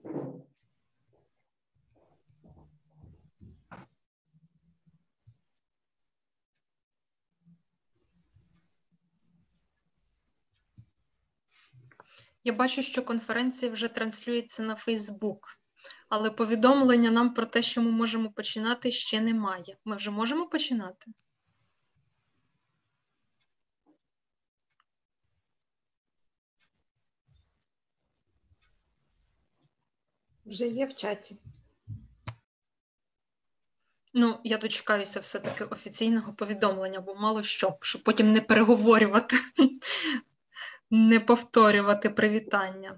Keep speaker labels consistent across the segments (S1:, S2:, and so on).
S1: Я бачу, що конференція вже транслюється на Facebook, але повідомлення нам про те, що ми можемо починати, ще немає. Ми вже можемо починати?
S2: Вже є в чаті.
S1: Ну, я дочекаюся все-таки офіційного повідомлення, бо мало що, щоб потім не переговорювати, не повторювати привітання.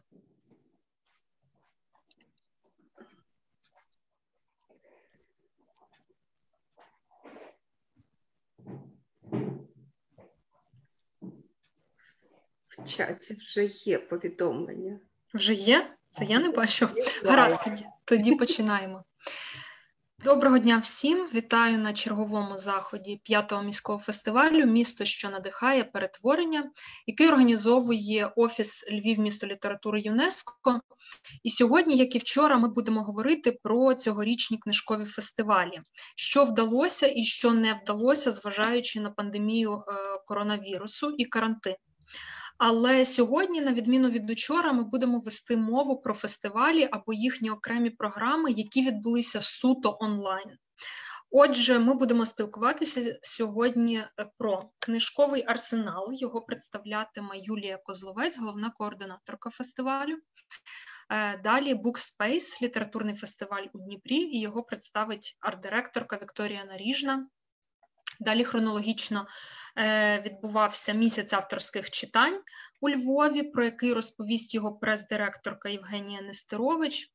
S2: В чаті вже є повідомлення.
S1: Вже є? Це я не бачу. Гаразд, тоді починаємо. Доброго дня всім! Вітаю на черговому заході 5-го міського фестивалю «Місто, що надихає перетворення», який організовує Офіс Львів місто літератури ЮНЕСКО. І сьогодні, як і вчора, ми будемо говорити про цьогорічні книжкові фестивалі. Що вдалося і що не вдалося, зважаючи на пандемію коронавірусу і карантин. Але сьогодні, на відміну від учора, ми будемо вести мову про фестивалі або їхні окремі програми, які відбулися суто онлайн. Отже, ми будемо спілкуватися сьогодні про книжковий арсенал. Його представлятиме Юлія Козловець, головна координаторка фестивалю. Далі Bookspace, літературний фестиваль у Дніпрі, і його представить арт-директорка Вікторія Наріжна. Далі хронологічно відбувався місяць авторських читань у Львові, про який розповість його прес-директорка Євгенія Нестерович.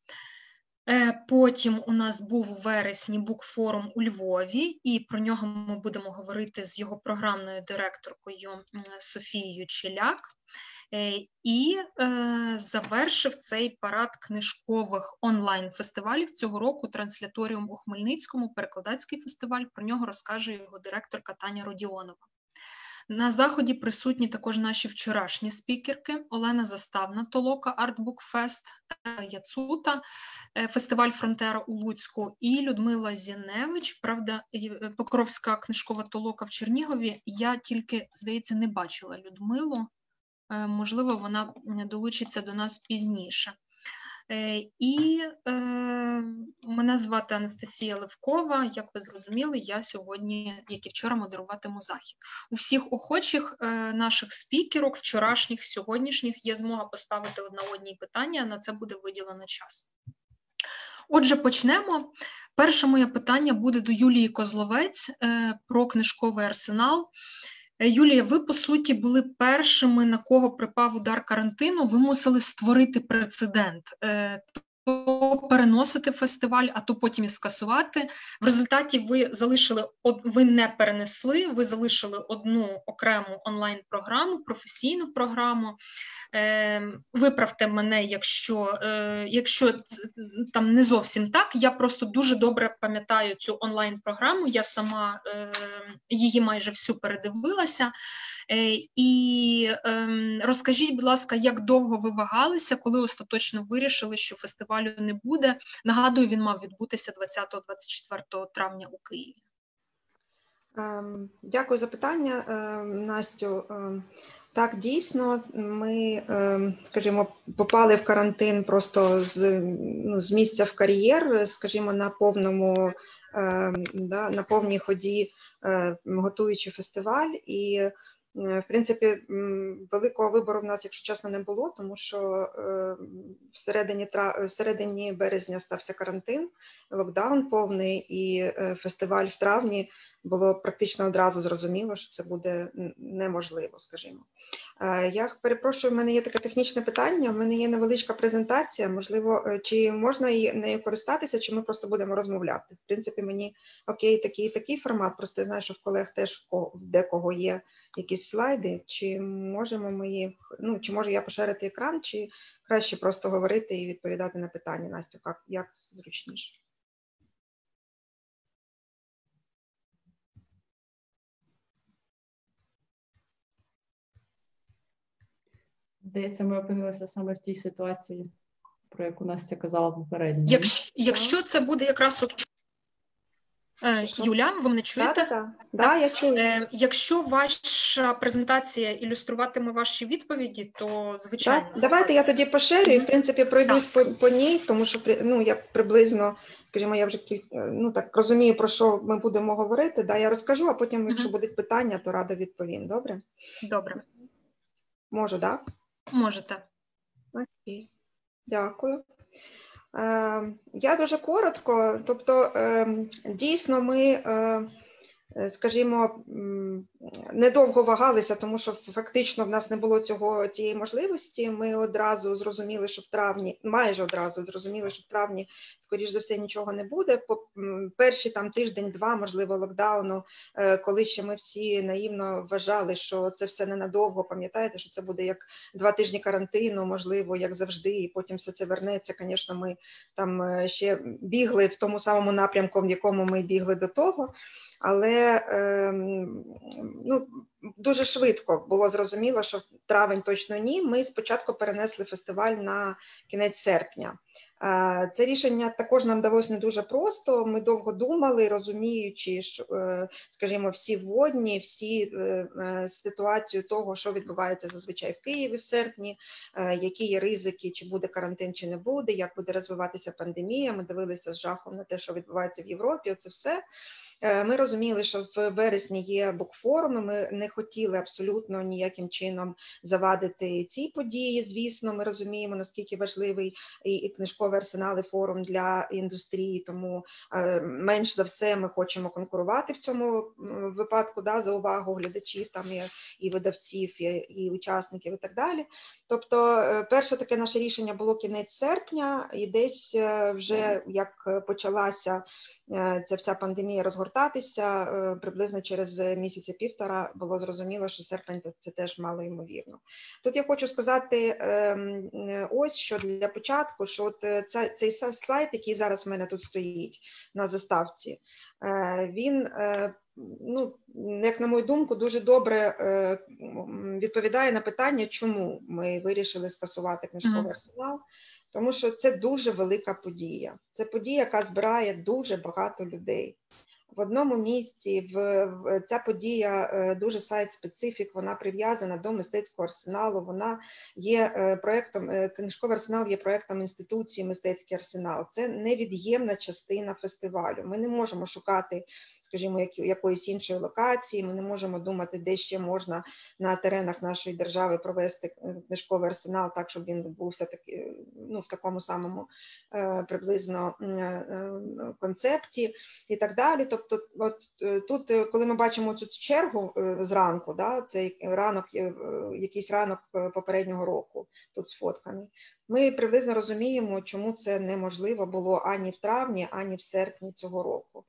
S1: Потім у нас був у вересні букфорум у Львові, і про нього ми будемо говорити з його програмною директоркою Софією Челяк. І завершив цей парад книжкових онлайн-фестивалів цього року трансляторіум у Хмельницькому, перекладацький фестиваль. Про нього розкаже його директорка Таня Родіонова. На заході присутні також наші вчорашні спікерки: Олена Заставна, Толока, Артбукфест, Яцута, фестиваль Фронтера у Луцьку, і Людмила Зіневич, правда, Покровська книжкова толока в Чернігові. Я тільки, здається, не бачила Людмилу. Можливо, вона долучиться до нас пізніше. І мене звати Анастасія Левкова. Як ви зрозуміли, я сьогодні, як і вчора, модеруватиму захід. У всіх охочих наших спікерок, вчорашніх, сьогоднішніх, є змога поставити одна одній питання, на це буде виділено час. Отже, почнемо. Перше моє питання буде до Юлії Козловець про книжковий арсенал. Юлія, ви, по суті, були першими, на кого припав удар карантину. Ви мусили створити прецедент. То переносити фестиваль, а то потім і скасувати. В результаті ви не перенесли, ви залишили одну окрему онлайн-програму, професійну програму. Виправте мене, якщо там не зовсім так. Я просто дуже добре пам'ятаю цю онлайн-програму, я сама її майже всю передивилася. І розкажіть, будь ласка, як довго ви вагалися, коли остаточно вирішили, що фестивалю не буде? Нагадую, він мав відбутися 20-24 травня у Києві.
S2: Дякую за питання, Настю. Так, дійсно, ми, скажімо, попали в карантин просто з місця в кар'єр, скажімо, на повній ході, готуючи фестиваль. І, в принципі, великого вибору в нас, якщо чесно, не було, тому що в середині березня стався карантин, локдаун повний, і фестиваль в травні було практично одразу зрозуміло, що це буде неможливо, скажімо. Я перепрошую, в мене є таке технічне питання, в мене є невеличка презентація, можливо, чи можна нею користатися, чи ми просто будемо розмовляти. В принципі, мені окей, такий формат, просто я знаю, що в колег теж в декого є якісь слайди, чи можемо чи можу я поширити екран, чи краще просто говорити і відповідати на питання, Настю, як зручніше.
S3: Здається, ми опинилися саме в тій ситуації, про яку Настя казала попередньо.
S1: Якщо це буде якраз Юля, ви мене чуєте?
S2: Так, я чую.
S1: Якщо ваша презентація ілюструватиме ваші відповіді, то звичайно.
S2: Давайте я тоді поширю, в принципі, пройдусь по ній, тому що я приблизно, скажімо, я вже так розумію, про що ми будемо говорити. Я розкажу, а потім, якщо будуть питання, то радо відповім. Добре?
S1: Добре.
S2: Можу, так?
S1: Можете.
S2: Окей. Дякую. Я дуже коротко, тобто дійсно ми, скажімо, недовго вагалися, тому що фактично в нас не було цієї можливості. Ми одразу зрозуміли, що в травні, майже одразу зрозуміли, що в травні, скоріш за все, нічого не буде. Перші там тиждень-два, можливо, локдауну, коли ще ми всі наївно вважали, що це все ненадовго, пам'ятаєте, що це буде як 2 тижні карантину, можливо, як завжди, і потім все це вернеться. Звісно, ми там ще бігли в тому самому напрямку, в якому ми бігли до того. Але дуже швидко було зрозуміло, що в травень точно ні. Ми спочатку перенесли фестиваль на кінець серпня. Це рішення також нам далося не дуже просто. Ми довго думали, розуміючи, скажімо, всі вводні, всі ситуацію того, що відбувається зазвичай в Києві в серпні, які є ризики, чи буде карантин, чи не буде, як буде розвиватися пандемія. Ми дивилися з жахом на те, що відбувається в Європі, оце все. Ми розуміли, що в вересні є букфорум, ми не хотіли абсолютно ніяким чином завадити цій події, звісно, ми розуміємо, наскільки важливий і книжковий арсенал, і форум для індустрії, тому менш за все ми хочемо конкурувати в цьому випадку, за увагу глядачів, там і видавців, і учасників і так далі. Тобто перше таке наше рішення було кінець серпня, і десь вже як почалася ця вся пандемія розгортатися, приблизно через місяця-півтора було зрозуміло, що серпень – це теж мало ймовірно. Тут я хочу сказати ось що для початку, що от цей слайд, який зараз в мене тут стоїть на заставці, він, як на мою думку, дуже добре відповідає на питання, чому ми вирішили скасувати книжковий арсенал. Тому що це дуже велика подія. Це подія, яка збирає дуже багато людей. В одному місці ця подія дуже сайт-специфік, вона прив'язана до мистецького арсеналу, вона є проєктом, книжковий арсенал є проєктом інституції «Мистецький арсенал». Це невід'ємна частина фестивалю. Ми не можемо шукати, скажімо, якоїсь іншої локації, ми не можемо думати, де ще можна на теренах нашої держави провести книжковий арсенал так, щоб він відбувся в такому самому приблизно концепті і так далі. Тобто тут, коли ми бачимо цю чергу зранку, цей ранок, якийсь ранок попереднього року тут сфотканий, ми приблизно розуміємо, чому це неможливо було ані в травні, ані в серпні цього року.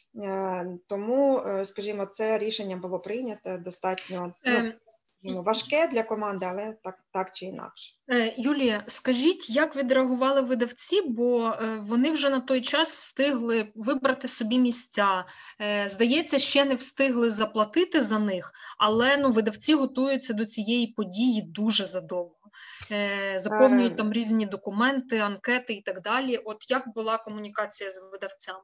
S2: Тому, скажімо, це рішення було прийнято достатньо важке для команди, але так чи інакше.
S1: Юлія, скажіть, як відреагували видавці, бо вони вже на той час встигли вибрати собі місця. Здається, ще не встигли заплатити за них, але видавці готуються до цієї події дуже задовго. Заповнюють там різні документи, анкети і так далі. От як була комунікація з видавцями?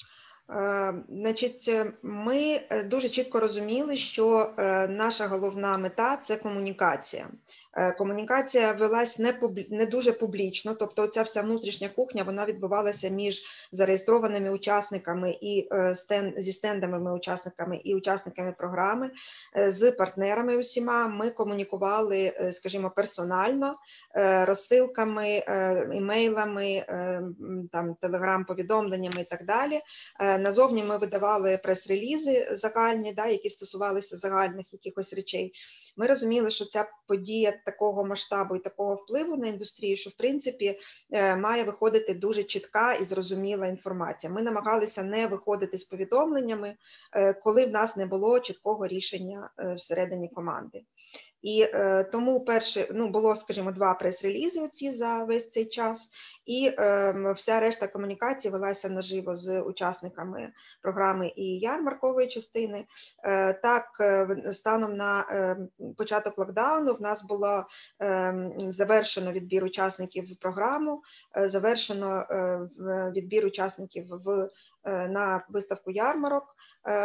S2: Значить, ми дуже чітко розуміли, що наша головна мета – це комунікація. Комунікація велась не дуже публічно, тобто ця вся внутрішня кухня, вона відбувалася між зареєстрованими учасниками і зі стендовими учасниками і учасниками програми, з партнерами усіма. Ми комунікували, скажімо, персонально, розсилками, імейлами, телеграм-повідомленнями і так далі. Назовні ми видавали прес-релізи загальні, які стосувалися загальних якихось речей. Ми розуміли, що ця подія такого масштабу і такого впливу на індустрію, що, в принципі, має виходити дуже чітка і зрозуміла інформація. Ми намагалися не виходити з повідомленнями, коли в нас не було чіткого рішення всередині команди. І тому було, скажімо, 2 прес-релізи оці за весь цей час, і вся решта комунікації велася наживо з учасниками програми і ярмаркової частини. Так, станом на початок локдауну в нас було завершено відбір учасників в програму, завершено відбір учасників на виставку ярмарок.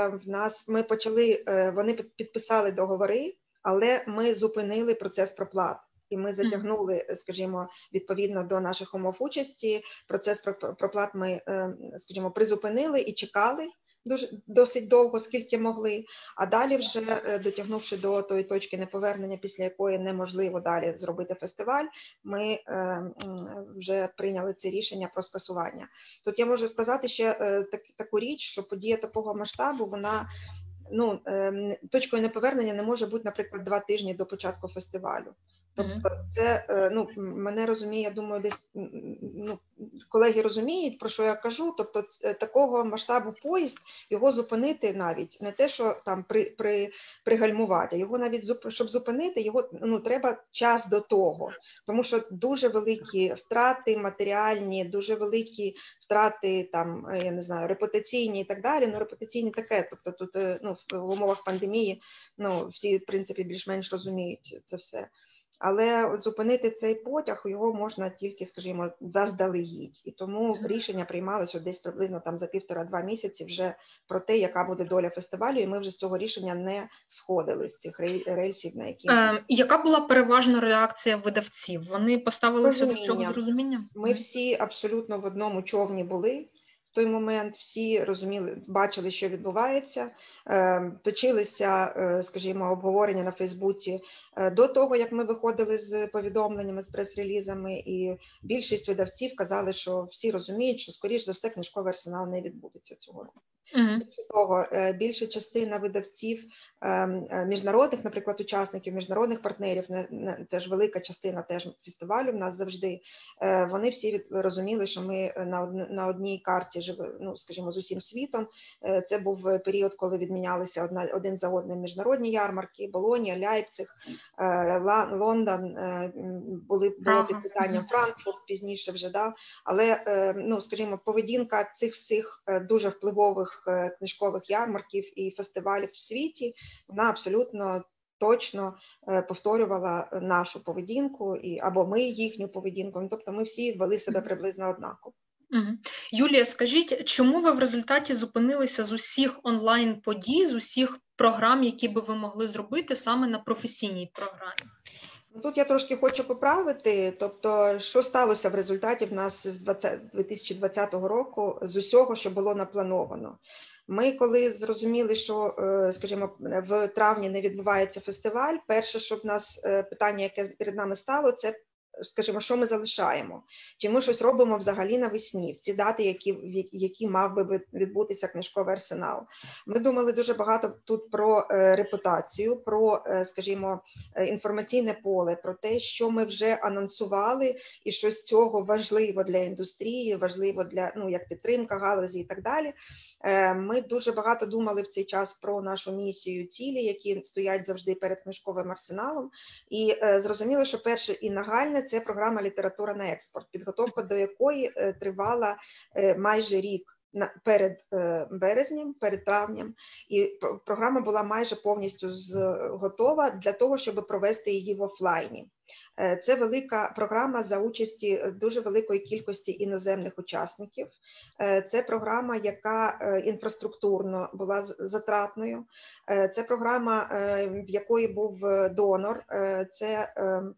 S2: Вони підписали договори, але ми зупинили процес проплат. І ми затягнули, скажімо, відповідно до наших умов участі, процес проплат ми, скажімо, призупинили і чекали досить довго, скільки могли, а далі вже, дотягнувши до тої точки неповернення, після якої неможливо далі зробити фестиваль, ми вже прийняли це рішення про скасування. Тут я можу сказати ще таку річ, що подія такого масштабу, вона, точкою неповернення не може бути, наприклад, 2 тижні до початку фестивалю. Тобто це, мене розуміє, я думаю, десь колеги розуміють, про що я кажу, тобто такого масштабу поїзд, його зупинити навіть, не те, що там пригальмувати, його навіть, щоб зупинити, його треба час до того, тому що дуже великі втрати матеріальні, дуже великі втрати, там, я не знаю, репутаційні і так далі, репутаційні таке, тобто тут в умовах пандемії всі, в принципі, більш-менш розуміють це все. Але зупинити цей потяг, його можна тільки, скажімо, заздалегідь. І тому рішення приймалося десь приблизно там за 1,5-2 місяці вже про те, яка буде доля фестивалю, і ми вже з цього рішення не сходили, з цих рельсів, на які...
S1: Яка була переважна реакція видавців? Вони поставилися до цього з розумінням?
S2: Ми всі абсолютно в одному човні були. В той момент всі розуміли, бачили, що відбувається, точилися, скажімо, обговорення на Фейсбуці до того, як ми виходили з повідомленнями, з прес-релізами, і більшість видавців казали, що всі розуміють, що, скоріш за все, книжковий арсенал не відбудеться цього року. Більше того, більша частина видавців міжнародних, наприклад, учасників, міжнародних партнерів, це ж велика частина теж фестивалю в нас завжди, вони всі розуміли, що ми на одній карті, скажімо, з усім світом. Це був період, коли відмінялися один за одним міжнародні ярмарки, Болонья, Ляйпциг, Лондон, було під питанням Франкфурт пізніше вже, да? Але, скажімо, поведінка цих всіх дуже впливових книжкових ярмарків і фестивалів в світі, вона абсолютно точно повторювала нашу поведінку, або ми їхню поведінку, тобто ми всі вели себе приблизно однаково.
S1: Юлія, скажіть, чому ви в результаті зупинилися з усіх онлайн-подій, з усіх програм, які би ви могли зробити саме на професійній програмі?
S2: Тут я трошки хочу поправити, тобто, що сталося в результаті в нас з 2020 року, з усього, що було наплановано. Ми, коли зрозуміли, що, скажімо, в травні не відбувається фестиваль, перше, що в нас питання, яке перед нами стало, це, скажімо, що ми залишаємо? Чи ми щось робимо взагалі навесні, в ці дати, які мав би відбутися книжковий арсенал? Ми думали дуже багато тут про репутацію, про, скажімо, інформаційне поле, про те, що ми вже анонсували і що з цього важливо для індустрії, важливо для, як підтримка галузі і так далі. Ми дуже багато думали в цей час про нашу місію, цілі, які стоять завжди перед книжковим арсеналом, і зрозуміло, що перше і нагальне – це програма «Література на експорт», підготовка до якої тривала майже рік перед березнем, перед травнем, і програма була майже повністю готова для того, щоб провести її в офлайні. Це велика програма за участі дуже великої кількості іноземних учасників. Це програма, яка інфраструктурно була затратною. Це програма, в якої був донор. Це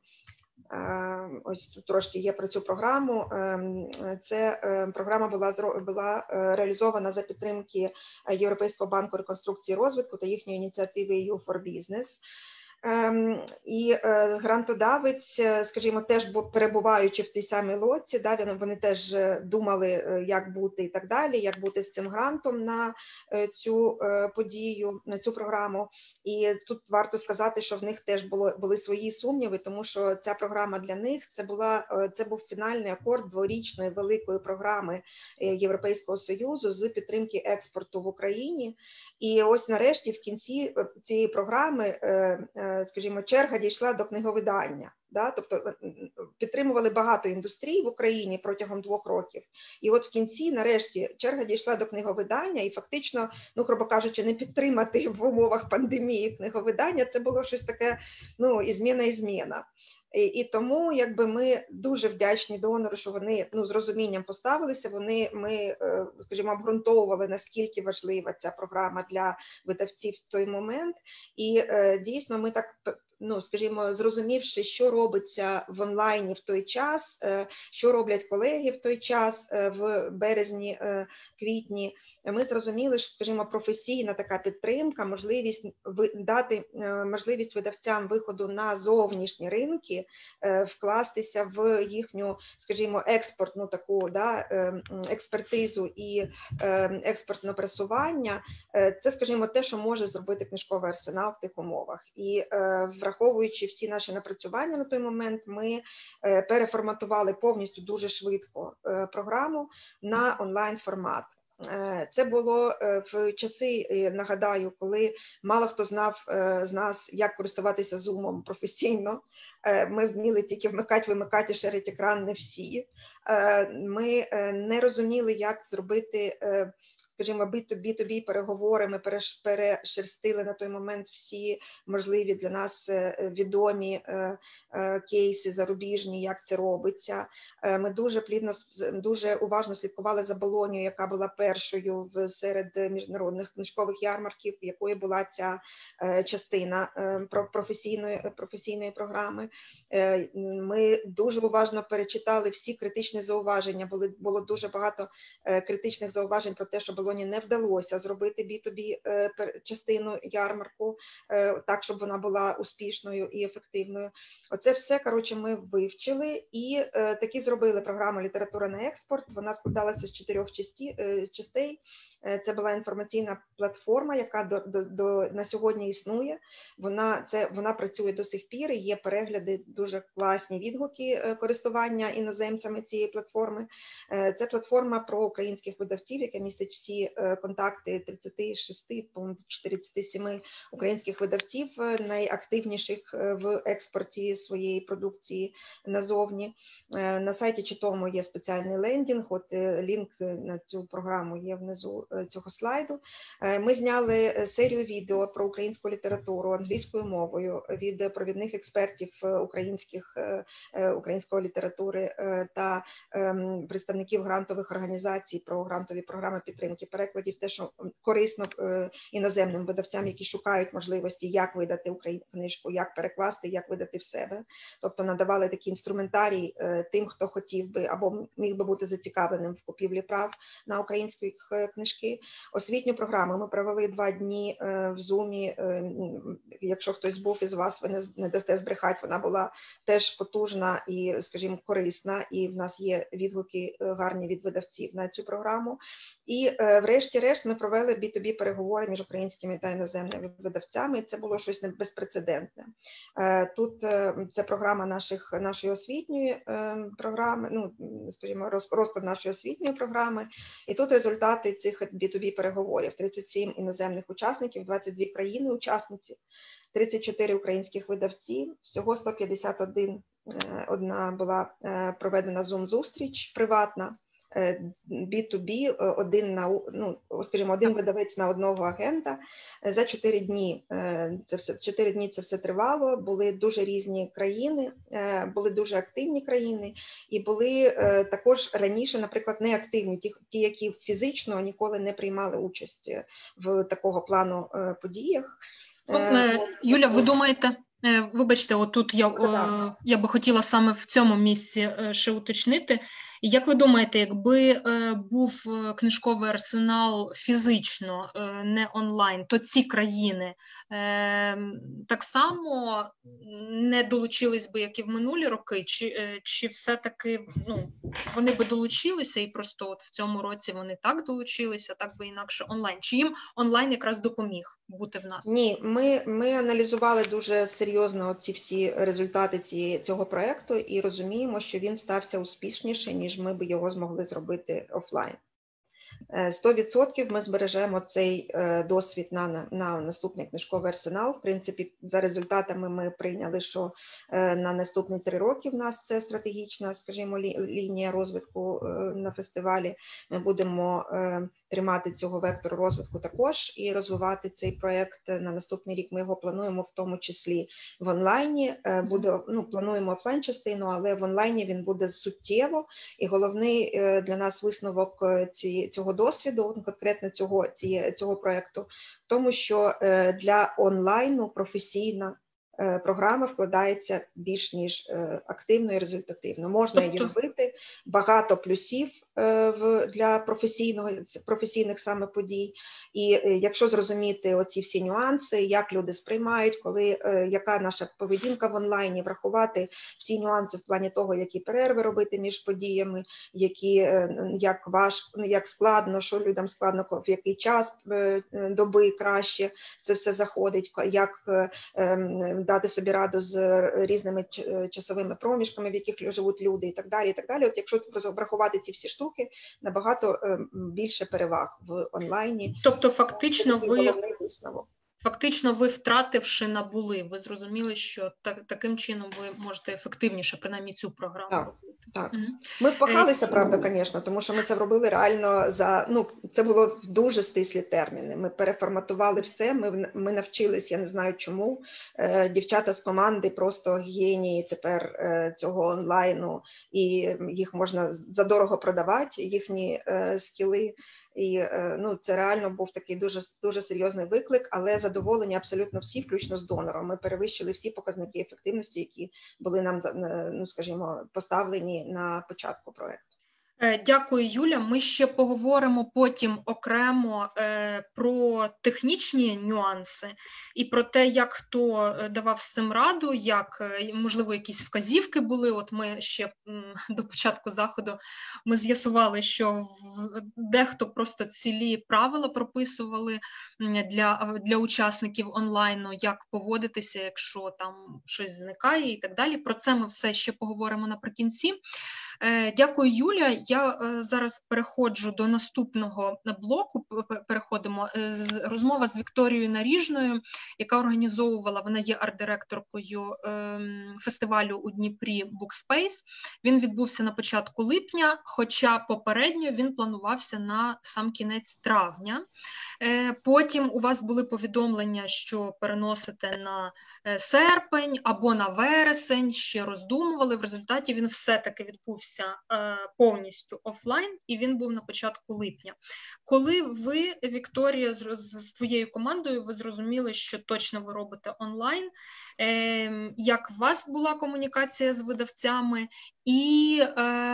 S2: ось тут трошки є про цю програму. Це програма була реалізована за підтримки Європейського банку реконструкції і розвитку та їхньої ініціативи EU for Business. І грантодавець, скажімо, теж перебуваючи в тій самій лодці, да, вони теж думали, як бути і так далі, як бути з цим грантом на цю подію, на цю програму. І тут варто сказати, що в них теж були свої сумніви, тому що ця програма для них це був фінальний акорд дворічної великої програми Європейського Союзу з підтримки експорту в Україні. І ось нарешті в кінці цієї програми, скажімо, черга дійшла до книговидання. Да? Тобто підтримували багато індустрій в Україні протягом 2 років. І от в кінці, нарешті, черга дійшла до книговидання і фактично, ну, грубо кажучи, не підтримати в умовах пандемії книговидання, це було щось таке, ну, і зміна. І тому, якби, ми дуже вдячні донору, що вони, ну, з розумінням поставилися. Ми, скажімо, обґрунтовували, наскільки важлива ця програма для видавців в той момент. І дійсно ми так, ну, скажімо, зрозумівши, що робиться в онлайні в той час, що роблять колеги в той час, в березні, квітні, ми зрозуміли, що, скажімо, професійна така підтримка, можливість дати можливість видавцям виходу на зовнішні ринки, вкластися в їхню, скажімо, експортну таку, да, експертизу і експортне пресування, це, скажімо, те, що може зробити книжковий арсенал в тих умовах. І враховуючи всі наші напрацювання на той момент, ми переформатували повністю дуже швидко програму на онлайн-формат. Це було в часи, нагадаю, коли мало хто знав з нас, як користуватися Zoom професійно. Ми вміли тільки вмикати і шерити екран, не всі. Ми не розуміли, як зробити, скажімо, B2B переговори. Ми перешерстили на той момент всі можливі для нас відомі кейси зарубіжні, як це робиться. Ми дуже уважно слідкували за Болоньєю, яка була першою серед міжнародних книжкових ярмарків, якою була ця частина професійної програми. Ми дуже уважно перечитали всі критичні зауваження. Було дуже багато критичних зауважень про те, що Болоні не вдалося зробити B2B частину ярмарку так, щоб вона була успішною і ефективною. Оце все, коротше, ми вивчили і таки зробили програму «Література на експорт». Вона складалася з 4 частей. Це була інформаційна платформа, яка на сьогодні існує. Вона працює до сих пір, і є перегляди, дуже класні відгуки користування іноземцями цієї платформи. Це платформа про українських видавців, яка містить всі контакти 36, по-моєму, 47 українських видавців, найактивніших в експорті своєї продукції назовні. На сайті Читому є спеціальний лендінг, от лінк на цю програму є внизу цього слайду. Ми зняли серію відео про українську літературу англійською мовою від провідних експертів української літератури та представників грантових організацій про грантові програми підтримки перекладів, те, що корисно іноземним видавцям, які шукають можливості, як видати книжку, як перекласти, як видати в себе. Тобто надавали такий інструментарій тим, хто хотів би або міг би бути зацікавленим в купівлі прав на українські книжки. Освітню програму ми провели 2 дні в Zoom. Якщо хтось був із вас, ви не дасте збрехати, вона була теж потужна і, скажімо, корисна, і в нас є відгуки гарні від видавців на цю програму. І врешті-решт ми провели B2B переговори між українськими та іноземними видавцями, і це було щось безпрецедентне. Тут це програма нашої освітньої програми, ну, скажімо, розклад нашої освітньої програми, і тут результати цих B2B переговорів. 37 іноземних учасників, 22 країни-учасниці, 34 українських видавці, всього 151 була проведена Zoom-зустріч приватна, B2B, один видавець на одного агента. За 4 дні це все тривало, були дуже різні країни, були дуже активні країни, і були також раніше, наприклад, неактивні, ті, які фізично ніколи не приймали участь в такого плану подіях.
S1: Юля, ви думаєте, вибачте, отут я би хотіла саме в цьому місці ще уточнити. Як ви думаєте, якби був книжковий арсенал фізично, не онлайн, то ці країни так само не долучились би, як і в минулі роки, чи все-таки вони би долучилися і просто от в цьому році вони так долучилися, так би інакше онлайн? Чи їм онлайн якраз допоміг бути в нас?
S2: Ні, ми аналізували дуже серйозно ці всі результати цього проєкту і розуміємо, що він стався успішніше, ніж ми б його змогли зробити офлайн. 100% ми збережемо цей досвід на наступний книжковий арсенал. В принципі, за результатами ми прийняли, що на наступні 3 роки в нас це стратегічна, скажімо, лінія розвитку на фестивалі. Ми будемо тримати цього вектору розвитку також і розвивати цей проєкт на наступний рік. Ми його плануємо в тому числі в онлайні. Плануємо офлайн-частину, але в онлайні він буде суттєво. І головний для нас висновок цього досвіду, конкретно цього проєкту, в тому, що для онлайну професійна програма вкладається більш ніж активно і результативно. Можна її робити, багато плюсів для професійних саме подій. І якщо зрозуміти оці всі нюанси, як люди сприймають, яка наша поведінка в онлайні, врахувати всі нюанси в плані того, які перерви робити між подіями, як складно, що людям складно, в який час доби краще це все заходить, як дати собі раду з різними часовими проміжками, в яких живуть люди і так далі, і так далі. От якщо врахувати ці всі штуки, набагато більше переваг в онлайні.
S1: Тобто фактично ви втративши набули, ви зрозуміли, що таким чином ви можете ефективніше, принаймні, цю програму робити.
S2: Так. Ми впахалися, правда, звісно, тому що ми це робили реально це було в дуже стислі терміни. Ми переформатували все, ми навчились, я не знаю чому, дівчата з команди просто генії тепер цього онлайну, і їх можна задорого продавати, їхні скіли. І це реально був такий дуже, дуже серйозний виклик, але задоволені абсолютно всі, включно з донором. Ми перевищили всі показники ефективності, які були нам, скажімо, поставлені на початку проєкту.
S1: Дякую, Юля. Ми ще поговоримо потім окремо про технічні нюанси і про те, як хто давав з цим раду, як, можливо, якісь вказівки були. От ми ще до початку заходу ми з'ясували, що дехто просто цілі правила прописували для учасників онлайну, як поводитися, якщо там щось зникає і так далі. Про це ми все ще поговоримо наприкінці. Дякую, Юля. Я зараз переходжу до наступного блоку, переходимо. Розмова з Вікторією Наріжною, яка організовувала, вона є арт-директоркою фестивалю у Дніпрі Bookspace. Він відбувся на початку липня, хоча попередньо він планувався на сам кінець травня. Потім у вас були повідомлення, що переносите на серпень або на вересень, ще роздумували. В результаті він все-таки відбувся повністю офлайн, і він був на початку липня. Коли ви, Вікторія, з твоєю командою, ви зрозуміли, що точно ви робите онлайн, як у вас була комунікація з видавцями, і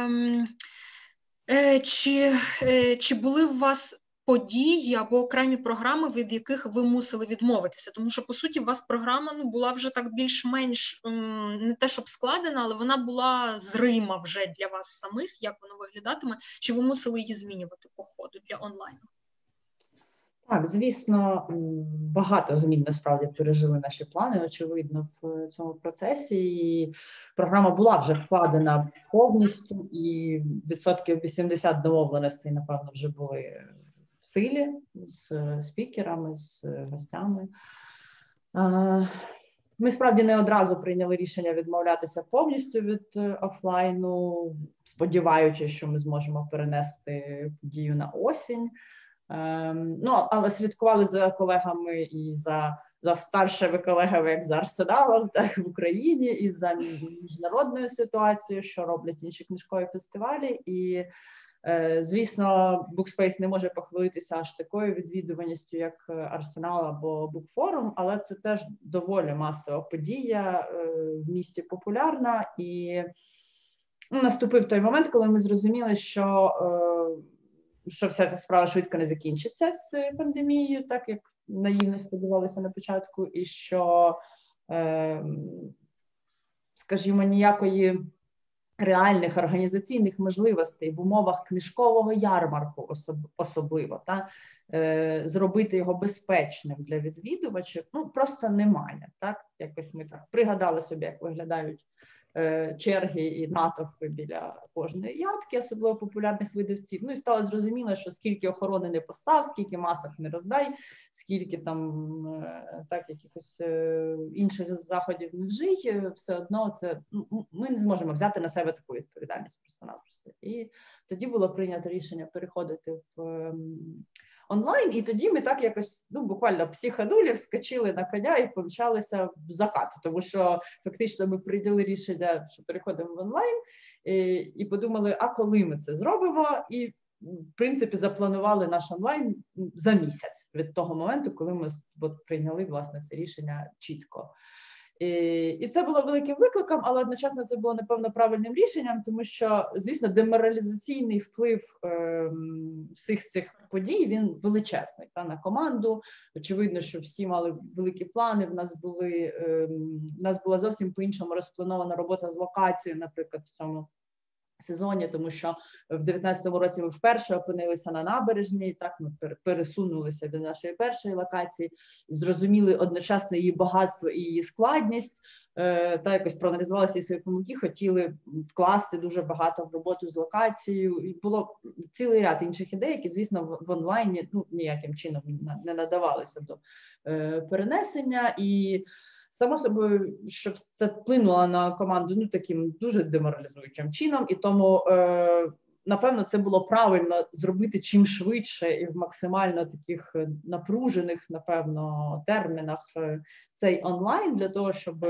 S1: чи були у вас події або окремі програми, від яких ви мусили відмовитися? Тому що, по суті, у вас програма була вже так більш-менш, не те, щоб складена, але вона була зрима вже для вас самих, як вона виглядатиме, чи ви мусили її змінювати по ходу для онлайну?
S3: Так, звісно, багато змін насправді пережили наші плани, очевидно, в цьому процесі. І програма була вже складена повністю, і 80% домовленостей, напевно, вже були в силі з спікерами, з гостями. Ми, справді, не одразу прийняли рішення відмовлятися повністю від офлайну, сподіваючись, що ми зможемо перенести подію на осінь. Але слідкували за колегами і за старшими колегами, як за Арсеналом, так і в Україні, і за міжнародною ситуацією, що роблять інші книжкові фестивалі. І, звісно, Bookspace не може похвалитися аж такою відвідуваністю, як Арсенал або Букфорум, але це теж доволі масова подія, в місті популярна. І наступив той момент, коли ми зрозуміли, що вся ця справа швидко не закінчиться з пандемією, так як наївно сподівалися на початку, і що, скажімо, ніякої реальних організаційних можливостей в умовах книжкового ярмарку особливо, зробити його безпечним для відвідувачів, просто немає. Так? Якось ми так пригадали собі, як виглядають черги і натовпи біля кожної ядки, особливо популярних видавців. Ну і стало зрозуміло, що скільки охорони не постав, скільки масок не роздай, скільки там якихось інших заходів не вжий, все одно це ми не зможемо взяти на себе таку відповідальність просто-напросто. І тоді було прийнято рішення переходити в онлайн, і тоді ми так якось, буквально психанулі, вскочили на коня і помчалися в закат, тому що фактично ми прийняли рішення, що переходимо в онлайн, і подумали, а коли ми це зробимо, і в принципі запланували наш онлайн за місяць від того моменту, коли ми прийняли, власне, це рішення чітко. І це було великим викликом, але одночасно це було, напевно, правильним рішенням, тому що, звісно, деморалізаційний вплив всіх цих подій, він величезний на команду. Очевидно, що всі мали великі плани, в нас була зовсім по-іншому розпланована робота з локацією, наприклад, в цьому сезоні, тому що в 19-му році ми вперше опинилися на набережній, так ми пересунулися до нашої першої локації, зрозуміли одночасно її багатство і її складність, та якось проаналізували всі свої помилки, хотіли вкласти дуже багато в роботу з локацією, і було цілий ряд інших ідей, які, звісно, в онлайні ніяким чином не надавалися до перенесення, і само собою, щоб це вплинуло на команду таким дуже деморалізуючим чином, і тому, напевно, це було правильно зробити чим швидше і в максимально таких напружених, напевно, термінах цей онлайн, для того, щоб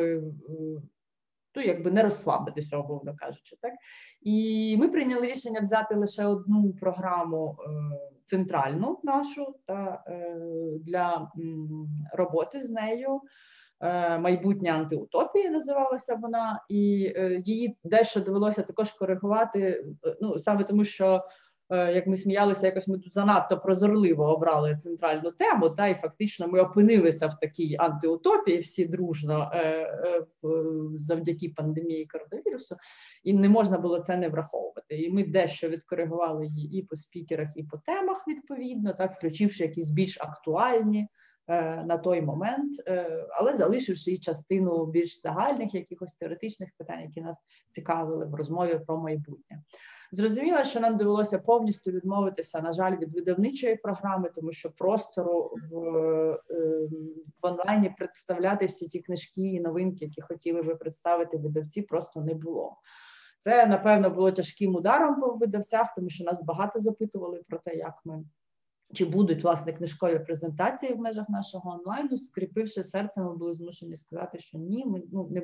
S3: не розслабитися, умовно кажучи. Так? І ми прийняли рішення взяти лише одну програму центральну нашу для роботи з нею. «Майбутнє антиутопії» називалася вона, і її дещо довелося також коригувати, саме тому, що, як ми сміялися, якось ми тут занадто прозорливо обрали центральну тему, і фактично ми опинилися в такій антиутопії всі дружно завдяки пандемії коронавірусу, і не можна було це не враховувати. І ми дещо відкоригували її і по спікерах, і по темах відповідно, включивши якісь більш актуальні на той момент, але залишивши і частину більш загальних якихось теоретичних питань, які нас цікавили в розмові про майбутнє. Зрозуміло, що нам довелося повністю відмовитися, на жаль, від видавничої програми, тому що простору в онлайні представляти всі ті книжки і новинки, які хотіли би представити видавці, просто не було. Це, напевно, було тяжким ударом по видавцях, тому що нас багато запитували про те, чи будуть, власне, книжкові презентації в межах нашого онлайну. Скріпивши серце, ми були змушені сказати, що ні, ми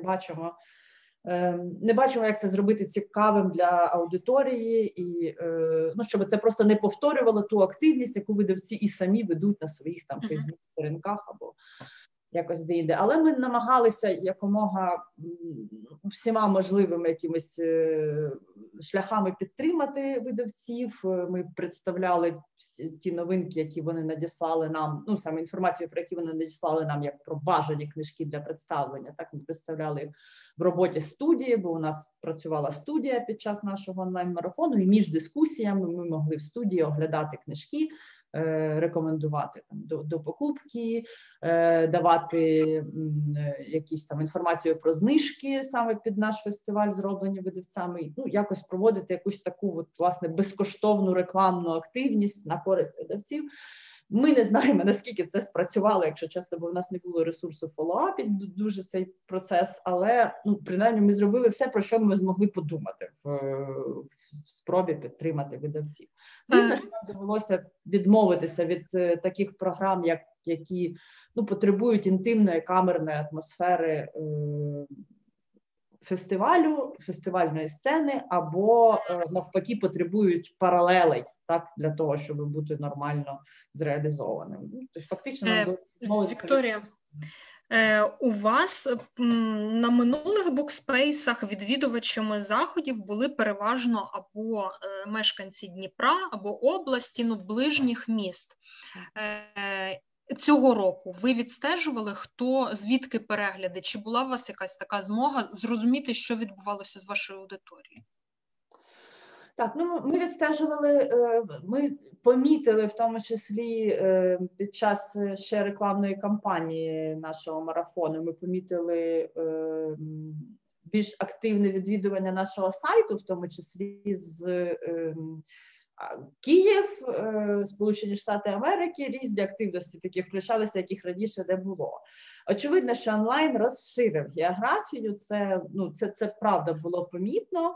S3: не бачимо, як це зробити цікавим для аудиторії, і щоб це просто не повторювало ту активність, яку видавці і самі ведуть на своїх фейсбук-сторінках або якось де-інде. Але ми намагалися якомога всіма можливими якимись шляхами підтримати видавців. Ми представляли ті новинки, які вони надіслали нам, саме інформацію, про які вони надіслали нам, як про бажані книжки для представлення. Так, ми представляли їх в роботі студії, бо у нас працювала студія під час нашого онлайн-марафону, і між дискусіями ми могли в студії оглядати книжки, рекомендувати до покупки, давати якісь інформацію про знижки саме під наш фестиваль, зроблені видавцями, якось проводити якусь таку власне безкоштовну рекламну активність на користь видавців. Ми не знаємо, наскільки це спрацювало, якщо чесно, бо в нас не було ресурсу фоллоуапити дуже цей процес, але принаймні ми зробили все, про що ми змогли подумати в спробі підтримати видавців. Звісно, що нам довелося відмовитися від таких програм, які потребують інтимної камерної атмосфери фестивальної сцени, або навпаки потребують паралелей, так, для того, щоб бути нормально зреалізованим. Тобто, фактично,
S1: Вікторія, у вас на минулих букспейсах відвідувачами заходів були переважно або мешканці Дніпра, або області, ближніх міст. Цього року ви відстежували, звідки перегляди? Чи була у вас якась така змога зрозуміти, що відбувалося з вашою аудиторією?
S3: Так, ми відстежували, ми помітили в тому числі під час ще рекламної кампанії нашого марафону, ми помітили більш активне відвідування нашого сайту, в тому числі з Київ, Сполучені Штати Америки, різні активності такі включалися, яких раніше не було. Очевидно, що онлайн розширив географію, це правда було помітно.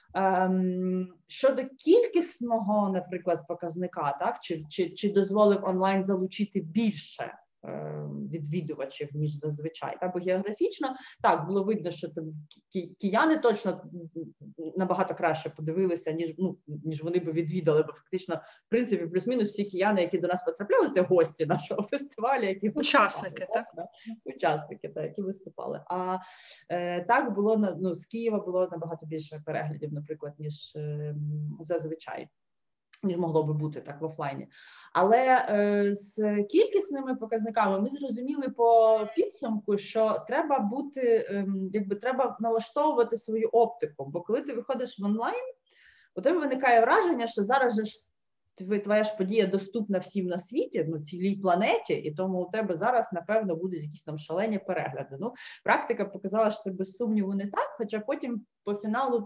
S3: Щодо кількісного, наприклад, показника, так, чи дозволив онлайн залучити більше відвідувачів, ніж зазвичай. Бо географічно, так, було видно, що там кияни точно набагато краще подивилися, ніж вони би відвідали, бо фактично, в принципі, плюс-мінус всі кияни, які до нас потрапляли, це гості нашого фестивалю, які
S1: учасники, так?
S3: Учасники, так, які виступали. А так було, з Києва було набагато більше переглядів, наприклад, ніж зазвичай, ніж могло би бути так в офлайні. Але з кількісними показниками ми зрозуміли по підсумку, що треба бути, треба налаштовувати свою оптику, бо коли ти виходиш в онлайн, у тебе виникає враження, що зараз же твоя ж подія доступна всім на світі, цілій планеті, і тому у тебе зараз, напевно, будуть якісь там шалені перегляди. Практика показала, що це без сумніву не так, хоча потім по фіналу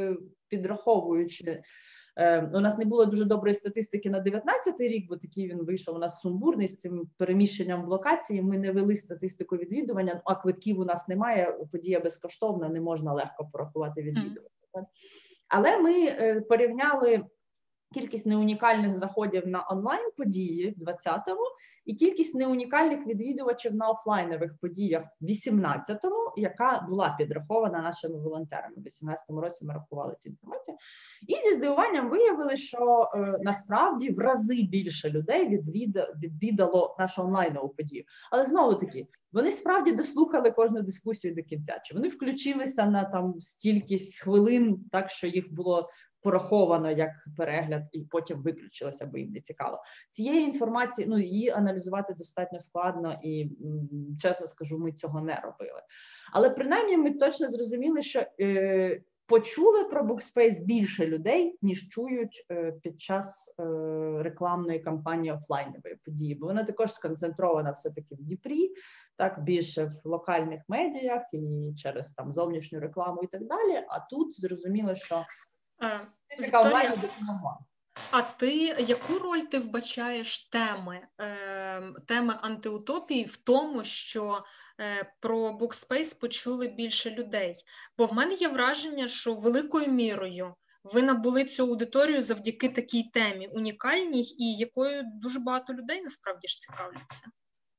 S3: підраховуючи, у нас не було дуже доброї статистики на 19-й рік, бо такий він вийшов у нас сумбурний з цим переміщенням в локації. Ми не вели статистику відвідування, а квитків у нас немає, подія безкоштовна, не можна легко порахувати відвідування. Але ми порівняли кількість неунікальних заходів на онлайн-події в 20-му і кількість неунікальних відвідувачів на офлайнових подіях в 18-му, яка була підрахована нашими волонтерами. В 18-му році ми рахували цю інформацію. І зі здивуванням виявили, що насправді в рази більше людей відвідало нашу онлайнову подію. Але знову-таки, вони справді дослухали кожну дискусію до кінця. Чи вони включилися на там стількись хвилин, так що їх було пораховано як перегляд і потім виключилося, бо їм не цікаво. Цієї інформації, її аналізувати достатньо складно і, чесно скажу, ми цього не робили. Але принаймні ми точно зрозуміли, що почули про Bookspace більше людей, ніж чують під час рекламної кампанії офлайнової події, бо вона також сконцентрована все-таки в Дніпрі, так, більше в локальних медіях і через там зовнішню рекламу і так далі, а тут зрозуміло, що
S1: Вікторія, а яку роль ти вбачаєш теми антиутопії в тому, що про Bookspace почули більше людей? Бо в мене є враження, що великою мірою ви набули цю аудиторію завдяки такій темі, унікальній, і якою дуже багато людей насправді ж цікавляться.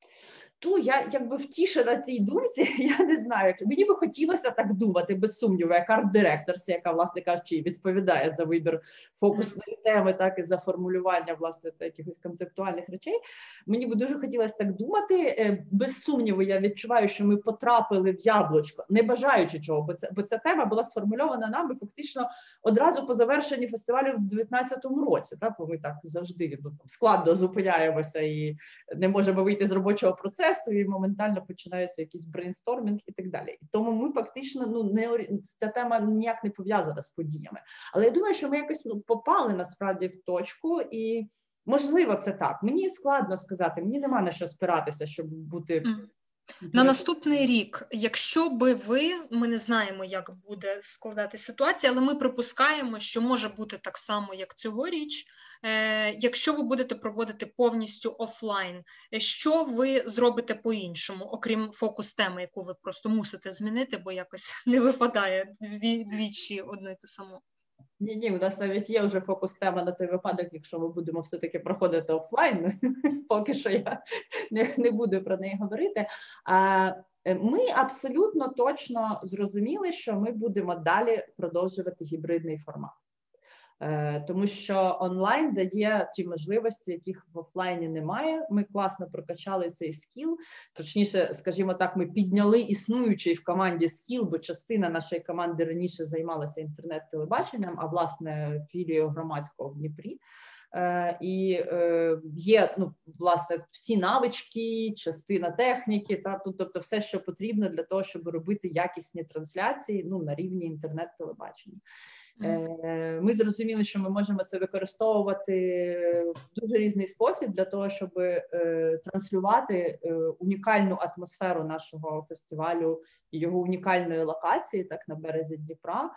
S3: Я якби втішена цій думці, я не знаю, мені би хотілося так думати, без сумніву, як арт-директорці, яка, власне кажучи, відповідає за вибір фокусної теми, так і за формулювання, власне, якихось концептуальних речей. Мені би дуже хотілося так думати. Без сумніву, я відчуваю, що ми потрапили в яблучко, не бажаючи чого, бо ця тема була сформульована нами фактично одразу по завершенні фестивалю в 2019 році, так, бо ми так завжди складно зупиняємося і не можемо вийти з робочого процесу, і моментально починається якийсь брейнстормінг і так далі. Тому ми фактично, ця тема ніяк не пов'язана з подіями. Але я думаю, що ми якось попали насправді в точку, і можливо це так. Мені складно сказати, мені нема на що спиратися, щоб бути...
S1: На наступний рік, якщо би ми не знаємо, як буде складатися ситуація, але ми припускаємо, що може бути так само, як цьогоріч, якщо ви будете проводити повністю офлайн, що ви зробите по-іншому, окрім фокус-теми, яку ви просто мусите змінити, бо якось не випадає двічі одне те саме?
S3: Ні, у нас навіть є вже фокус-тема на той випадок, якщо ми будемо все-таки проходити офлайн, поки що я не буду про неї говорити. Ми абсолютно точно зрозуміли, що ми будемо далі продовжувати гібридний формат. Тому що онлайн дає ті можливості, яких в офлайні немає. Ми класно прокачали цей скіл, точніше, скажімо так, ми підняли існуючий в команді скіл, бо частина нашої команди раніше займалася інтернет-телебаченням, а власне філією громадського в Дніпрі. І є, власне, всі навички, частина техніки, тобто все, що потрібно для того, щоб робити якісні трансляції на рівні інтернет-телебачення. Ми зрозуміли, що ми можемо це використовувати в дуже різний спосіб для того, щоб транслювати унікальну атмосферу нашого фестивалю і його унікальної локації, так, на березі Дніпра,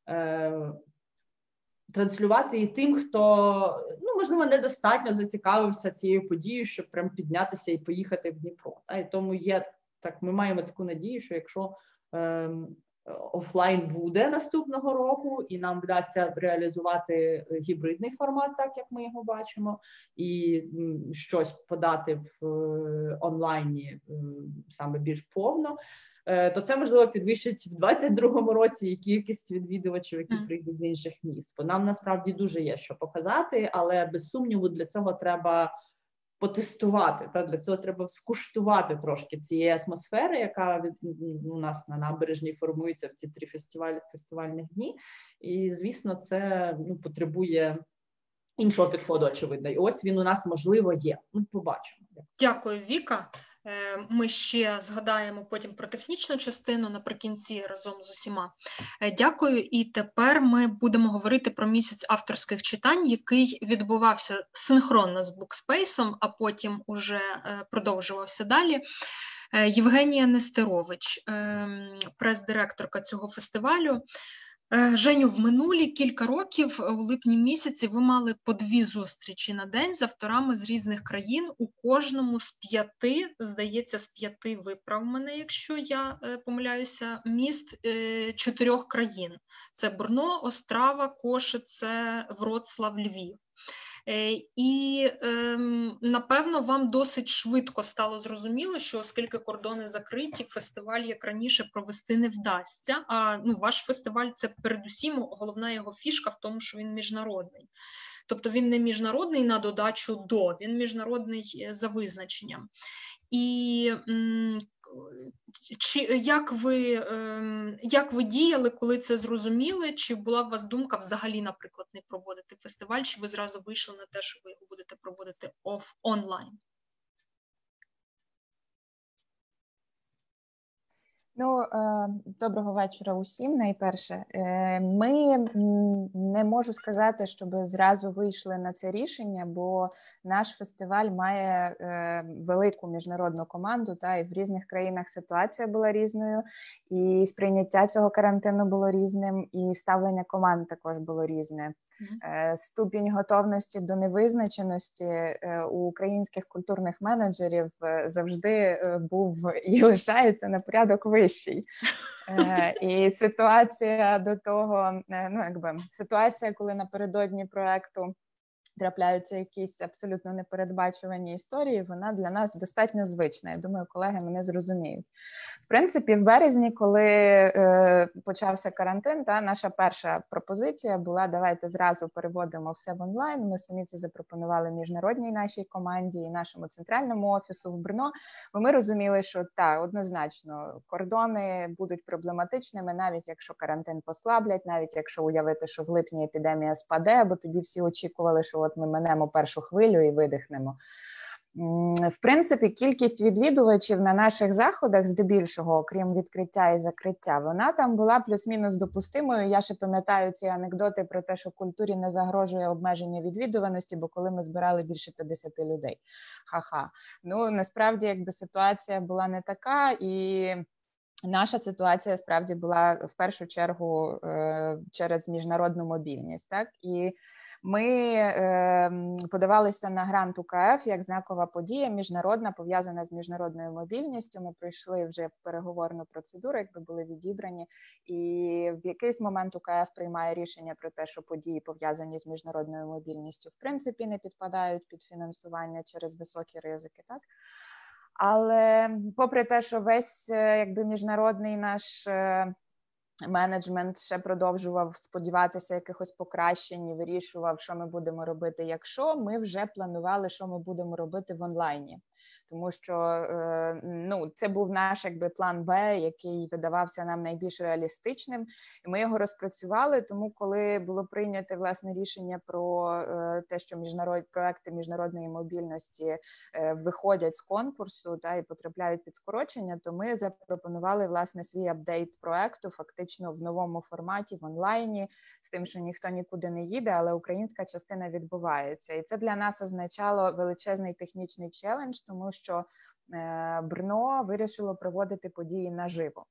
S3: транслювати і тим, хто, ну, можливо, недостатньо зацікавився цією подією, щоб прям піднятися і поїхати в Дніпро. І тому ми маємо таку надію, що якщо офлайн буде наступного року, і нам вдасться реалізувати гібридний формат, так як ми його бачимо, і щось подати в онлайні саме більш повно, то це, можливо, підвищить в 2022 році і кількість відвідувачів, які прийдуть з інших міст. Бо нам, насправді, дуже є що показати, але, без сумніву, для цього треба потестувати, для цього треба скуштувати трошки цієї атмосфери, яка у нас на набережній формується в ці 3 фестивальних дні. І, звісно, це потребує іншого підходу, очевидно. І ось він у нас, можливо, є. Побачимо.
S1: Дякую, Віка. Ми ще згадаємо потім про технічну частину наприкінці разом з усіма. Дякую. І тепер ми будемо говорити про місяць авторських читань, який відбувався синхронно з Букспейсом, а потім уже продовжувався далі. Євгенія Нестерович, прес-директорка цього фестивалю. Женю, в минулі кілька років, у липні місяці, ви мали по 2 зустрічі на день з авторами з різних країн, у кожному з 5, здається, з 5, виправ мене, якщо я помиляюся, міст 4 країн. Це Брно, Острава, Кошице, Вроцлав, Львів. І, напевно, вам досить швидко стало зрозуміло, що оскільки кордони закриті, фестиваль, як раніше, провести не вдасться. А ваш фестиваль – це передусім головна його фішка в тому, що він міжнародний. Тобто він не міжнародний на додачу до, він міжнародний за визначенням. І як ви діяли, коли це зрозуміли? Чи була у вас думка взагалі, наприклад, не проводити фестиваль, чи ви зразу вийшли на те, що ви його будете проводити онлайн?
S4: Доброго вечора усім. Найперше, ми не можу сказати, щоб зразу вийшли на це рішення, бо наш фестиваль має велику міжнародну команду, і в різних країнах ситуація була різною, і сприйняття цього карантину було різним, і ставлення команд також було різне. Ступінь готовності до невизначеності у українських культурних менеджерів завжди був і лишається на порядок вищий. І ситуація до того, ситуація, коли напередодні проекту трапляються якісь абсолютно непередбачувані історії, вона для нас достатньо звична. Я думаю, колеги мене зрозуміють. В принципі, в березні, коли почався карантин, наша перша пропозиція була: давайте зразу переводимо все в онлайн. Ми самі це запропонували міжнародній нашій команді і нашому центральному офісу в Брно, бо ми розуміли, що однозначно, кордони будуть проблематичними, навіть якщо карантин послаблять, навіть якщо уявити, що в липні епідемія спаде, бо тоді всі очікували, що от ми минемо першу хвилю і видихнемо. В принципі, кількість відвідувачів на наших заходах, здебільшого, окрім відкриття і закриття, вона там була плюс-мінус допустимою. Я ще пам'ятаю ці анекдоти про те, що культурі не загрожує обмеження відвідуваності, бо коли ми збирали більше 50 людей. Ха-ха. Насправді, ситуація була не така, і наша ситуація, справді, була в першу чергу через міжнародну мобільність, так? І ми подавалися на грант УКФ як знакова подія, міжнародна, пов'язана з міжнародною мобільністю. Ми пройшли вже в переговорну процедуру, якби були відібрані. І в якийсь момент УКФ приймає рішення про те, що події, пов'язані з міжнародною мобільністю, в принципі, не підпадають під фінансування через високі ризики, так? Але попри те, що весь міжнародний наш менеджмент ще продовжував сподіватися якихось покращень і вирішував, що ми будемо робити, якщо ми вже планували, що ми будемо робити в онлайні. Тому що це був наш план Б, який видавався нам найбільш реалістичним. І ми його розпрацювали, тому коли було прийнято, власне, рішення про те, що проекти міжнародної мобільності виходять з конкурсу і потрапляють під скорочення, то ми запропонували, власне, свій апдейт проекту фактично фактично в новому форматі, в онлайні, з тим, що ніхто нікуди не їде, але українська частина відбувається. І це для нас означало величезний технічний челендж, тому що Брно вирішило проводити події наживо.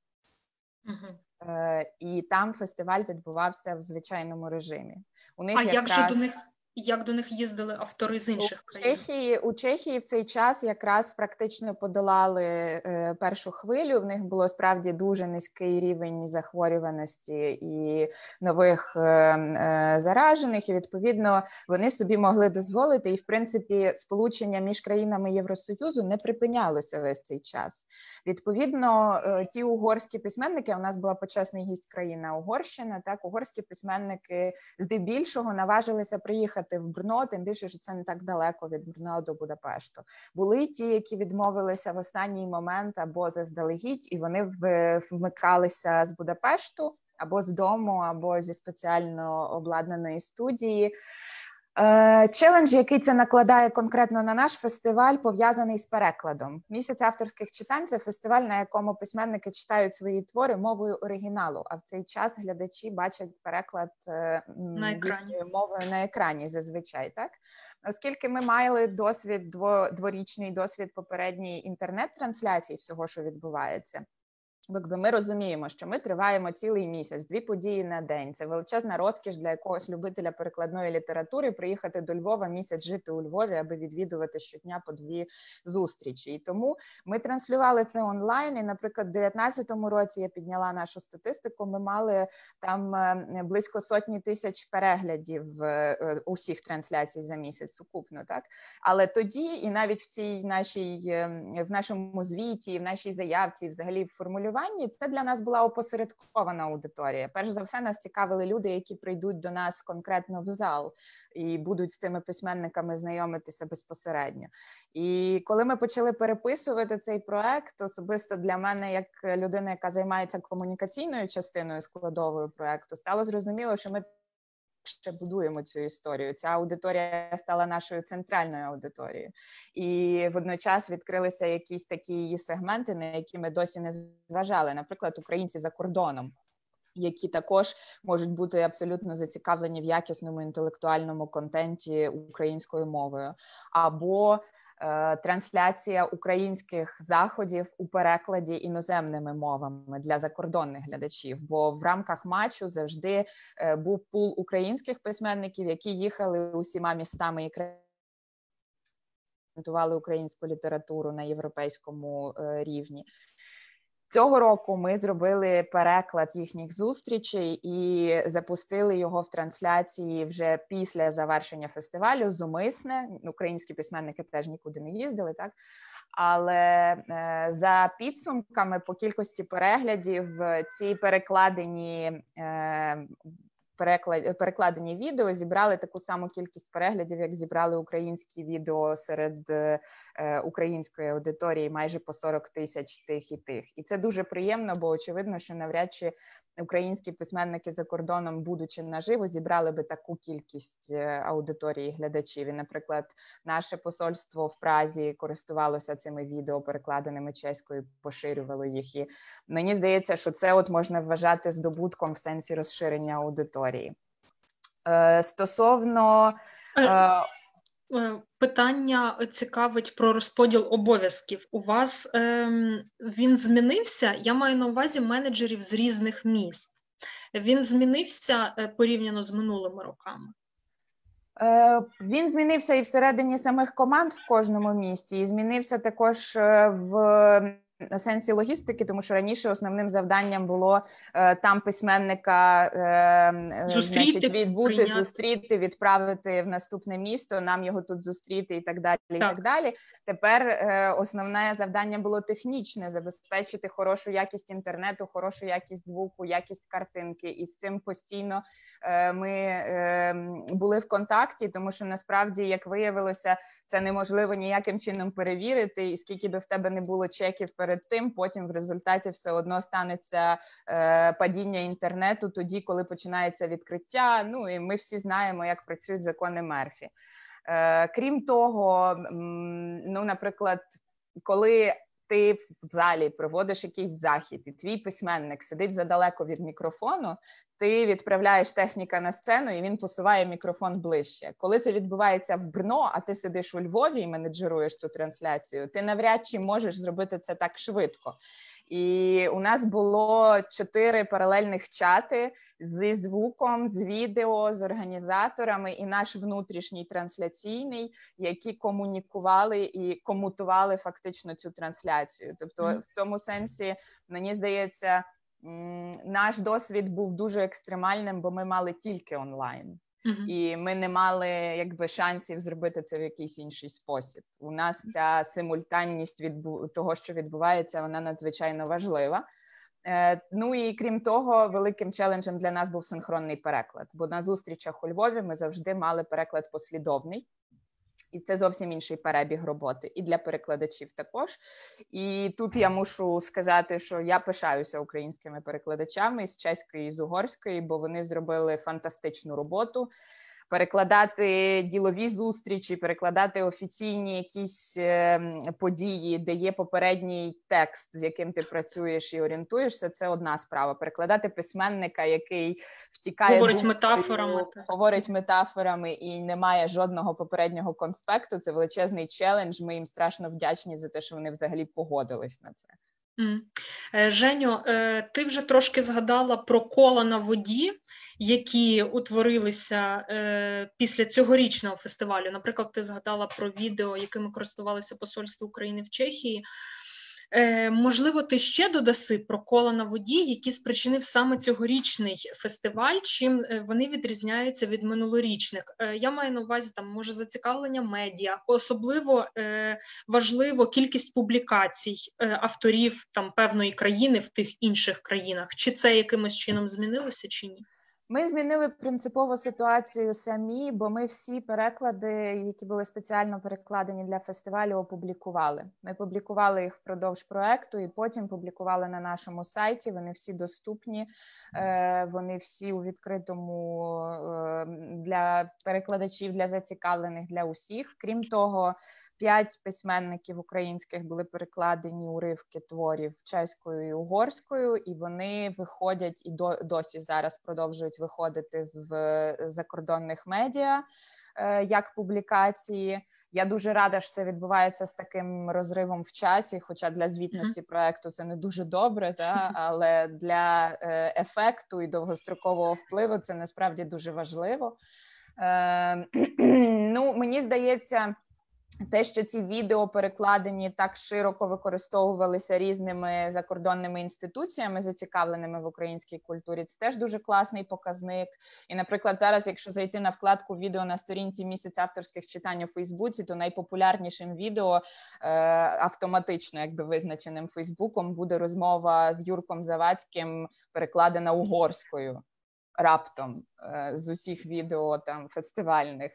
S4: І там фестиваль відбувався в звичайному режимі. У них
S1: як до них їздили автори з інших країн?
S4: У Чехії в цей час якраз практично подолали першу хвилю. В них було справді дуже низький рівень захворюваності і нових заражених, і відповідно вони собі могли дозволити, і в принципі сполучення між країнами Євросоюзу не припинялося весь цей час. Відповідно, ті угорські письменники, у нас була почесний гість країна Угорщина, так, угорські письменники здебільшого наважилися приїхати в Брно, тим більше, що це не так далеко від Брно до Будапешту. Були ті, які відмовилися в останній момент або заздалегідь, і вони вмикалися з Будапешту, або з дому, або зі спеціально обладнаної студії. Челендж, який це накладає конкретно на наш фестиваль, пов'язаний з перекладом. Місяць авторських читань – це фестиваль, на якому письменники читають свої твори мовою оригіналу, а в цей час глядачі бачать переклад їхньою мовою на екрані зазвичай, так? Оскільки ми мали досвід, дворічний досвід попередньої інтернет-трансляції всього, що відбувається, якби ми розуміємо, що ми триваємо цілий місяць, 2 події на день. Це величезна розкіш для якогось любителя перекладної літератури приїхати до Львова, місяць жити у Львові, аби відвідувати щодня по 2 зустрічі. І тому ми транслювали це онлайн, і, наприклад, в 2019 році я підняла нашу статистику, ми мали там близько 100 тисяч переглядів усіх трансляцій за місяць сукупно, так? Але тоді, і навіть в нашому звіті, в нашій заявці, взагалі в формулюванні, це для нас була опосередкована аудиторія. Перш за все, нас цікавили люди, які прийдуть до нас конкретно в зал і будуть з цими письменниками знайомитися безпосередньо. І коли ми почали переписувати цей проект, особисто для мене, як людина, яка займається комунікаційною частиною складовою проекту, стало зрозуміло, що ми ще будуємо цю історію. Ця аудиторія стала нашою центральною аудиторією. І водночас відкрилися якісь такі її сегменти, на які ми досі не зважали. Наприклад, українці за кордоном, які також можуть бути абсолютно зацікавлені в якісному інтелектуальному контенті українською мовою. Або трансляція українських заходів у перекладі іноземними мовами для закордонних глядачів, бо в рамках матчу завжди був пул українських письменників, які їхали усіма містами і презентували українську літературу на європейському рівні. Цього року ми зробили переклад їхніх зустрічей і запустили його в трансляції вже після завершення фестивалю зумисне. Українські письменники теж нікуди не їздили, так? Але за підсумками по кількості переглядів ці перекладені відео зібрали таку саму кількість переглядів, як зібрали українські відео серед української аудиторії, майже по 40 тисяч тих і тих. І це дуже приємно, бо очевидно, що навряд чи українські письменники за кордоном, будучи наживо, зібрали би таку кількість аудиторії глядачів. І, наприклад, наше посольство в Празі користувалося цими відео, перекладеними чеською, поширювало їх. І мені здається, що це от можна вважати здобутком в сенсі розширення аудиторії. Стосовно...
S1: Питання цікавить про розподіл обов'язків. У вас він змінився? Я маю на увазі менеджерів з різних міст. Він змінився порівняно з минулими роками?
S4: Він змінився і всередині самих команд в кожному місті, і змінився також на сенсі логістики, тому що раніше основним завданням було там письменника зустріти, відправити в наступне місто, нам його тут зустріти і так далі. Так. І так далі. Тепер основне завдання було технічне, забезпечити хорошу якість інтернету, хорошу якість звуку, якість картинки. І з цим постійно ми були в контакті, тому що насправді, як виявилося, це неможливо ніяким чином перевірити, і скільки би в тебе не було чеків перед тим, потім в результаті все одно станеться падіння інтернету тоді, коли починається відкриття. Ну і ми всі знаємо, як працюють закони Мерфі. Крім того, ну, наприклад, коли ти в залі проводиш якийсь захід, і твій письменник сидить задалеко від мікрофону, ти відправляєш техніка на сцену, і він посуває мікрофон ближче. Коли це відбувається в Брно, а ти сидиш у Львові і менеджеруєш цю трансляцію, ти навряд чи можеш зробити це так швидко. І у нас було 4 паралельних чати зі звуком, з відео, з організаторами і наш внутрішній трансляційний, які комунікували і комутували фактично цю трансляцію. Тобто в тому сенсі, мені здається, наш досвід був дуже екстремальним, бо ми мали тільки онлайн. І ми не мали шансів зробити це в якийсь інший спосіб. У нас ця симультанність того, що відбувається, вона надзвичайно важлива. Ну і крім того, великим челенджем для нас був синхронний переклад, бо на зустрічах у Львові ми завжди мали переклад послідовний. І це зовсім інший перебіг роботи. І для перекладачів також. І тут я мушу сказати, що я пишаюся українськими перекладачами з чеської і з угорської, бо вони зробили фантастичну роботу. Перекладати ділові зустрічі, перекладати офіційні якісь події, де є попередній текст, з яким ти працюєш і орієнтуєшся, це одна справа. Перекладати письменника, який втікає говорить метафорами і не має жодного попереднього конспекту, це величезний челендж. Ми їм страшно вдячні за те, що вони взагалі погодились на це.
S1: Женю, ти вже трошки згадала про кола на воді, які утворилися після цьогорічного фестивалю. Наприклад, ти згадала про відео, якими користувалися посольство України в Чехії. Можливо, ти ще додаси про кола на воді, які спричинив саме цьогорічний фестиваль, чим вони відрізняються від минулорічних. Я маю на увазі, може, зацікавлення медіа, особливо важливо кількість публікацій авторів певної країни в тих інших країнах. Чи це якимось чином змінилося, чи ні?
S4: Ми змінили принципово ситуацію самі, бо ми всі переклади, які були спеціально перекладені для фестивалю, опублікували. Ми публікували їх впродовж проекту і потім публікували на нашому сайті. Вони всі доступні, вони всі у відкритому для перекладачів, для зацікавлених, для усіх. Крім того, 5 письменників українських були перекладені уривки творів чеською і угорською, і вони виходять і досі зараз продовжують виходити в закордонних медіа як публікації. Я дуже рада, що це відбувається з таким розривом в часі, хоча для звітності проекту це не дуже добре, але для ефекту і довгострокового впливу це насправді дуже важливо. Мені здається, те, що ці відео перекладені так широко використовувалися різними закордонними інституціями, зацікавленими в українській культурі, це теж дуже класний показник. І, наприклад, зараз, якщо зайти на вкладку відео на сторінці «Місяць авторських читань» у Фейсбуці, то найпопулярнішим відео автоматично, визначеним Фейсбуком, буде розмова з Юрком Завадським, перекладена угорською раптом з усіх відео фестивальних.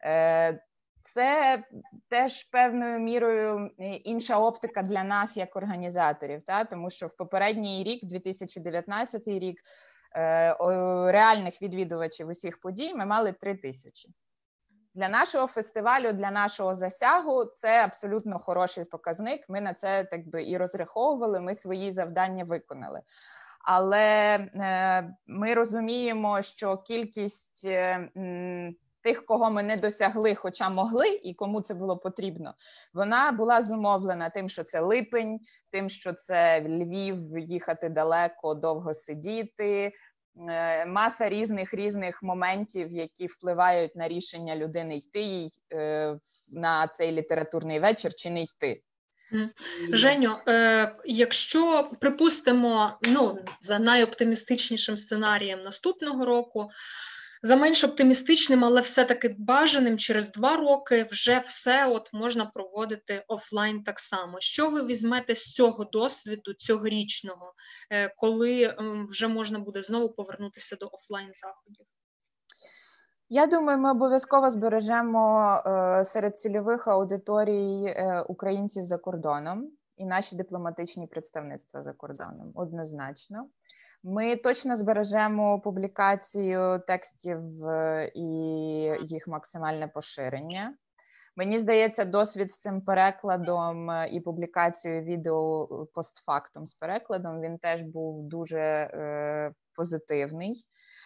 S4: Це теж певною мірою інша оптика для нас як організаторів, тому що в попередній рік, 2019 рік, реальних відвідувачів усіх подій ми мали 3000. Для нашого фестивалю, для нашого засягу це абсолютно хороший показник, ми на це і розраховували, ми свої завдання виконали. Але ми розуміємо, що кількість тих, кого ми не досягли, хоча могли, і кому це було потрібно, вона була зумовлена тим, що це липень, тим, що це Львів, їхати далеко, довго сидіти, маса різних моментів, які впливають на рішення людини йти їй на цей літературний вечір чи не йти.
S1: Женю, якщо припустимо, за найоптимістичнішим сценарієм наступного року, за менш оптимістичним, але все-таки бажаним, через 2 роки вже все можна проводити офлайн так само. Що ви візьмете з цього досвіду цьогорічного, коли вже можна буде знову повернутися до офлайн-заходів?
S4: Я думаю, ми обов'язково збережемо серед цільових аудиторій українців за кордоном і наші дипломатичні представництва за кордоном, однозначно. Ми точно збережемо публікацію текстів і їх максимальне поширення. Мені здається, досвід з цим перекладом і публікацією відео постфактум з перекладом, він теж був дуже позитивний.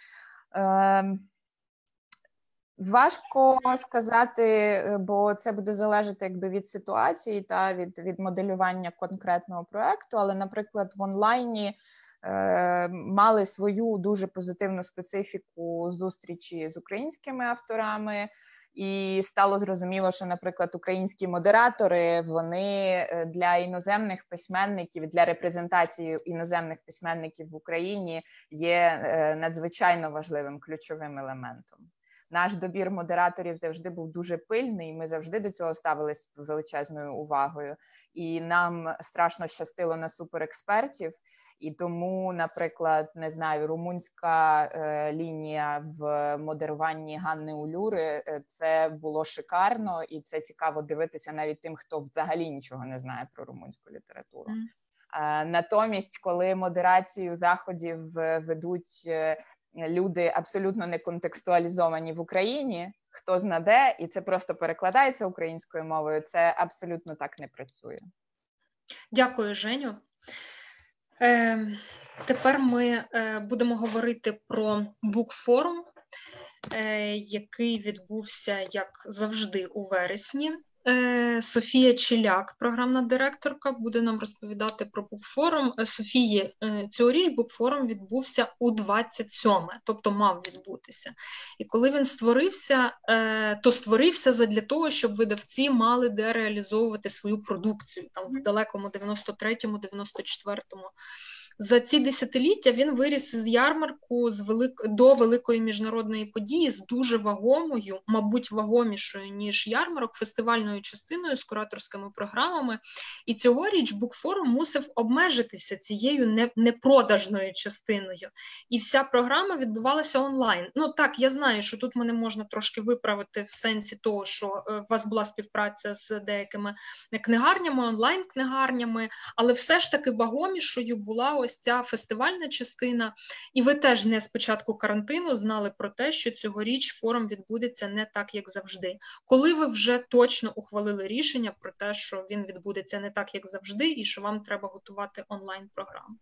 S4: Важко сказати, бо це буде залежати якби від ситуації та від моделювання конкретного проекту, але, наприклад, в онлайні мали свою дуже позитивну специфіку зустрічі з українськими авторами, і стало зрозуміло, що, наприклад, українські модератори, вони для іноземних письменників, для репрезентації іноземних письменників в Україні є надзвичайно важливим ключовим елементом. Наш добір модераторів завжди був дуже пильний, ми завжди до цього ставились з величезною увагою. І нам страшно щастило на суперекспертів, і тому, наприклад, не знаю, румунська лінія в модеруванні Ганни Улюри, це було шикарно, і це цікаво дивитися навіть тим, хто взагалі нічого не знає про румунську літературу. Натомість, коли модерацію заходів ведуть люди абсолютно не контекстуалізовані в Україні, хто знаде, і це просто перекладається українською мовою, це абсолютно так не працює.
S1: Дякую, Женю. Тепер ми будемо говорити про букфорум, який відбувся, як завжди, у вересні. Софія Чіляк, програмна директорка, буде нам розповідати про букфорум. Софія, цьогоріч букфорум відбувся у 27-ме, тобто мав відбутися. І коли він створився, то створився задля того, щоб видавці мали де реалізовувати свою продукцію, там в далекому 93-му, 94-му. За ці десятиліття він виріс з ярмарку до великої міжнародної події з дуже вагомою, мабуть, вагомішою, ніж ярмарок, фестивальною частиною з кураторськими програмами. І цьогоріч букфорум мусив обмежитися цією непродажною частиною. І вся програма відбувалася онлайн. Ну так, я знаю, що тут мене можна трошки виправити в сенсі того, що у вас була співпраця з деякими книгарнями, онлайн-книгарнями, але все ж таки вагомішою була ось ця фестивальна частина, і ви теж не з початку карантину знали про те, що цьогоріч форум відбудеться не так, як завжди. Коли ви вже точно ухвалили рішення про те, що він відбудеться не так, як завжди, і що вам треба готувати онлайн-програму?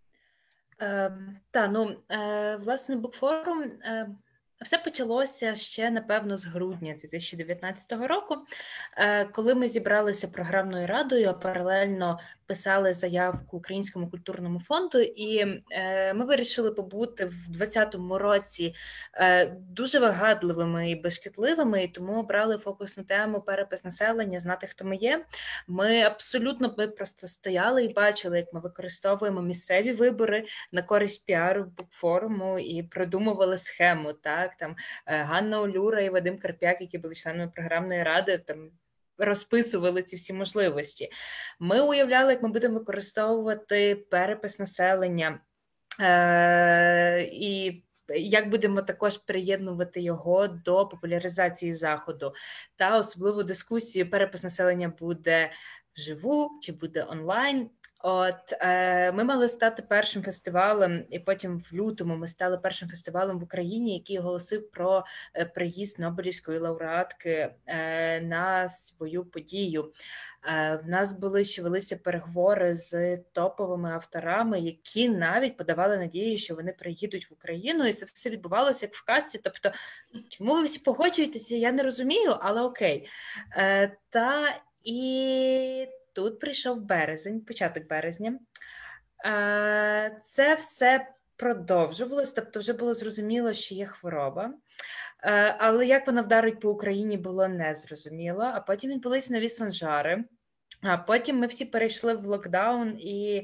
S5: Власне, букфорум... Все почалося ще, напевно, з грудня 2019 року, коли ми зібралися програмною радою, а паралельно писали заявку Українському культурному фонду, і ми вирішили побути в 2020 році дуже вигадливими і безшкідливими, і тому обрали фокусну тему «Перепис населення», знати, хто ми є. Ми просто стояли і бачили, як ми використовуємо місцеві вибори на користь піару букфоруму і продумували схему, так, там Ганна Улюра і Вадим Карп'як, які були членами програмної ради, там розписували ці всі можливості. Ми уявляли, як ми будемо використовувати перепис населення і як будемо також приєднувати його до популяризації заходу. Та особливу дискусію, перепис населення буде вживу чи буде онлайн. Ми мали стати першим фестивалем, і потім в лютому ми стали першим фестивалем в Україні, який оголосив про приїзд Нобелівської лауреатки на свою подію. В нас велися переговори з топовими авторами, які навіть подавали надію, що вони приїдуть в Україну, і це все відбувалося як в казці. Тобто, чому ви всі погоджуєтеся, я не розумію, але окей. Тут прийшов березень, початок березня. Це все продовжувалось, тобто вже було зрозуміло, що є хвороба. Але як вона вдарить по Україні, було незрозуміло. А потім відбулись нові санжари. А потім ми всі перейшли в локдаун, і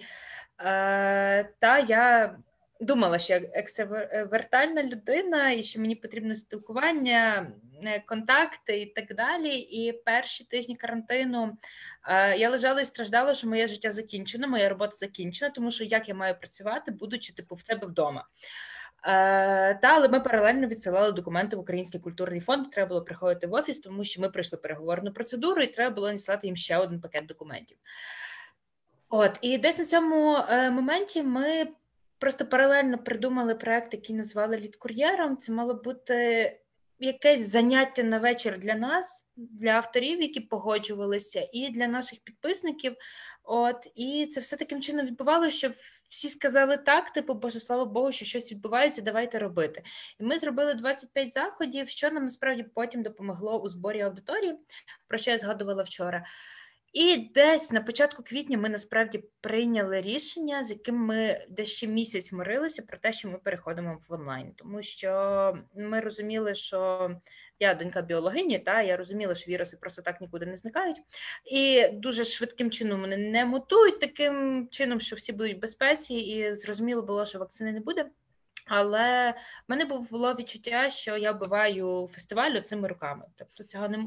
S5: я думала, що я екстравертальна людина, і що мені потрібно спілкування, контакти і так далі. І перші тижні карантину я лежала і страждала, що моє життя закінчено, моя робота закінчена, тому що як я маю працювати, будучи в себе вдома. Але ми паралельно відсилали документи в Український культурний фонд, треба було приходити в офіс, тому що ми пройшли переговорну процедуру і треба було надіслати їм ще один пакет документів. І десь на цьому моменті ми просто паралельно придумали проект, який назвали «Літкур'єром». Це мало бути якесь заняття на вечір для нас, для авторів, які погоджувалися, і для наших підписників. І це все таким чином відбувалося, що всі сказали так, типу, боже, слава Богу, що щось відбувається, давайте робити. І ми зробили 25 заходів, що нам насправді потім допомогло у зборі аудиторії, про що я згадувала вчора. І десь на початку квітня ми насправді прийняли рішення, з яким ми десь ще місяць мирилися про те, що ми переходимо в онлайн. Тому що ми розуміли, що я донька біологині, я розуміла, що віруси просто так нікуди не зникають. І дуже швидким чином вони не мутують таким чином, що всі будуть в безпеці, і зрозуміло було, що вакцини не буде. Але в мене було відчуття, що я вбиваю фестиваль цими руками. Тобто цього не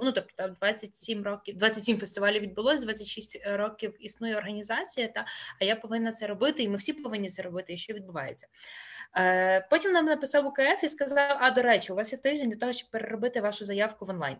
S5: 27 фестивалів відбулось, 26 років існує організація, а я повинна це робити, і ми всі повинні це робити, і що відбувається. Потім нам написав УКФ і сказав, до речі, у вас є тиждень для того, щоб переробити вашу заявку в онлайн.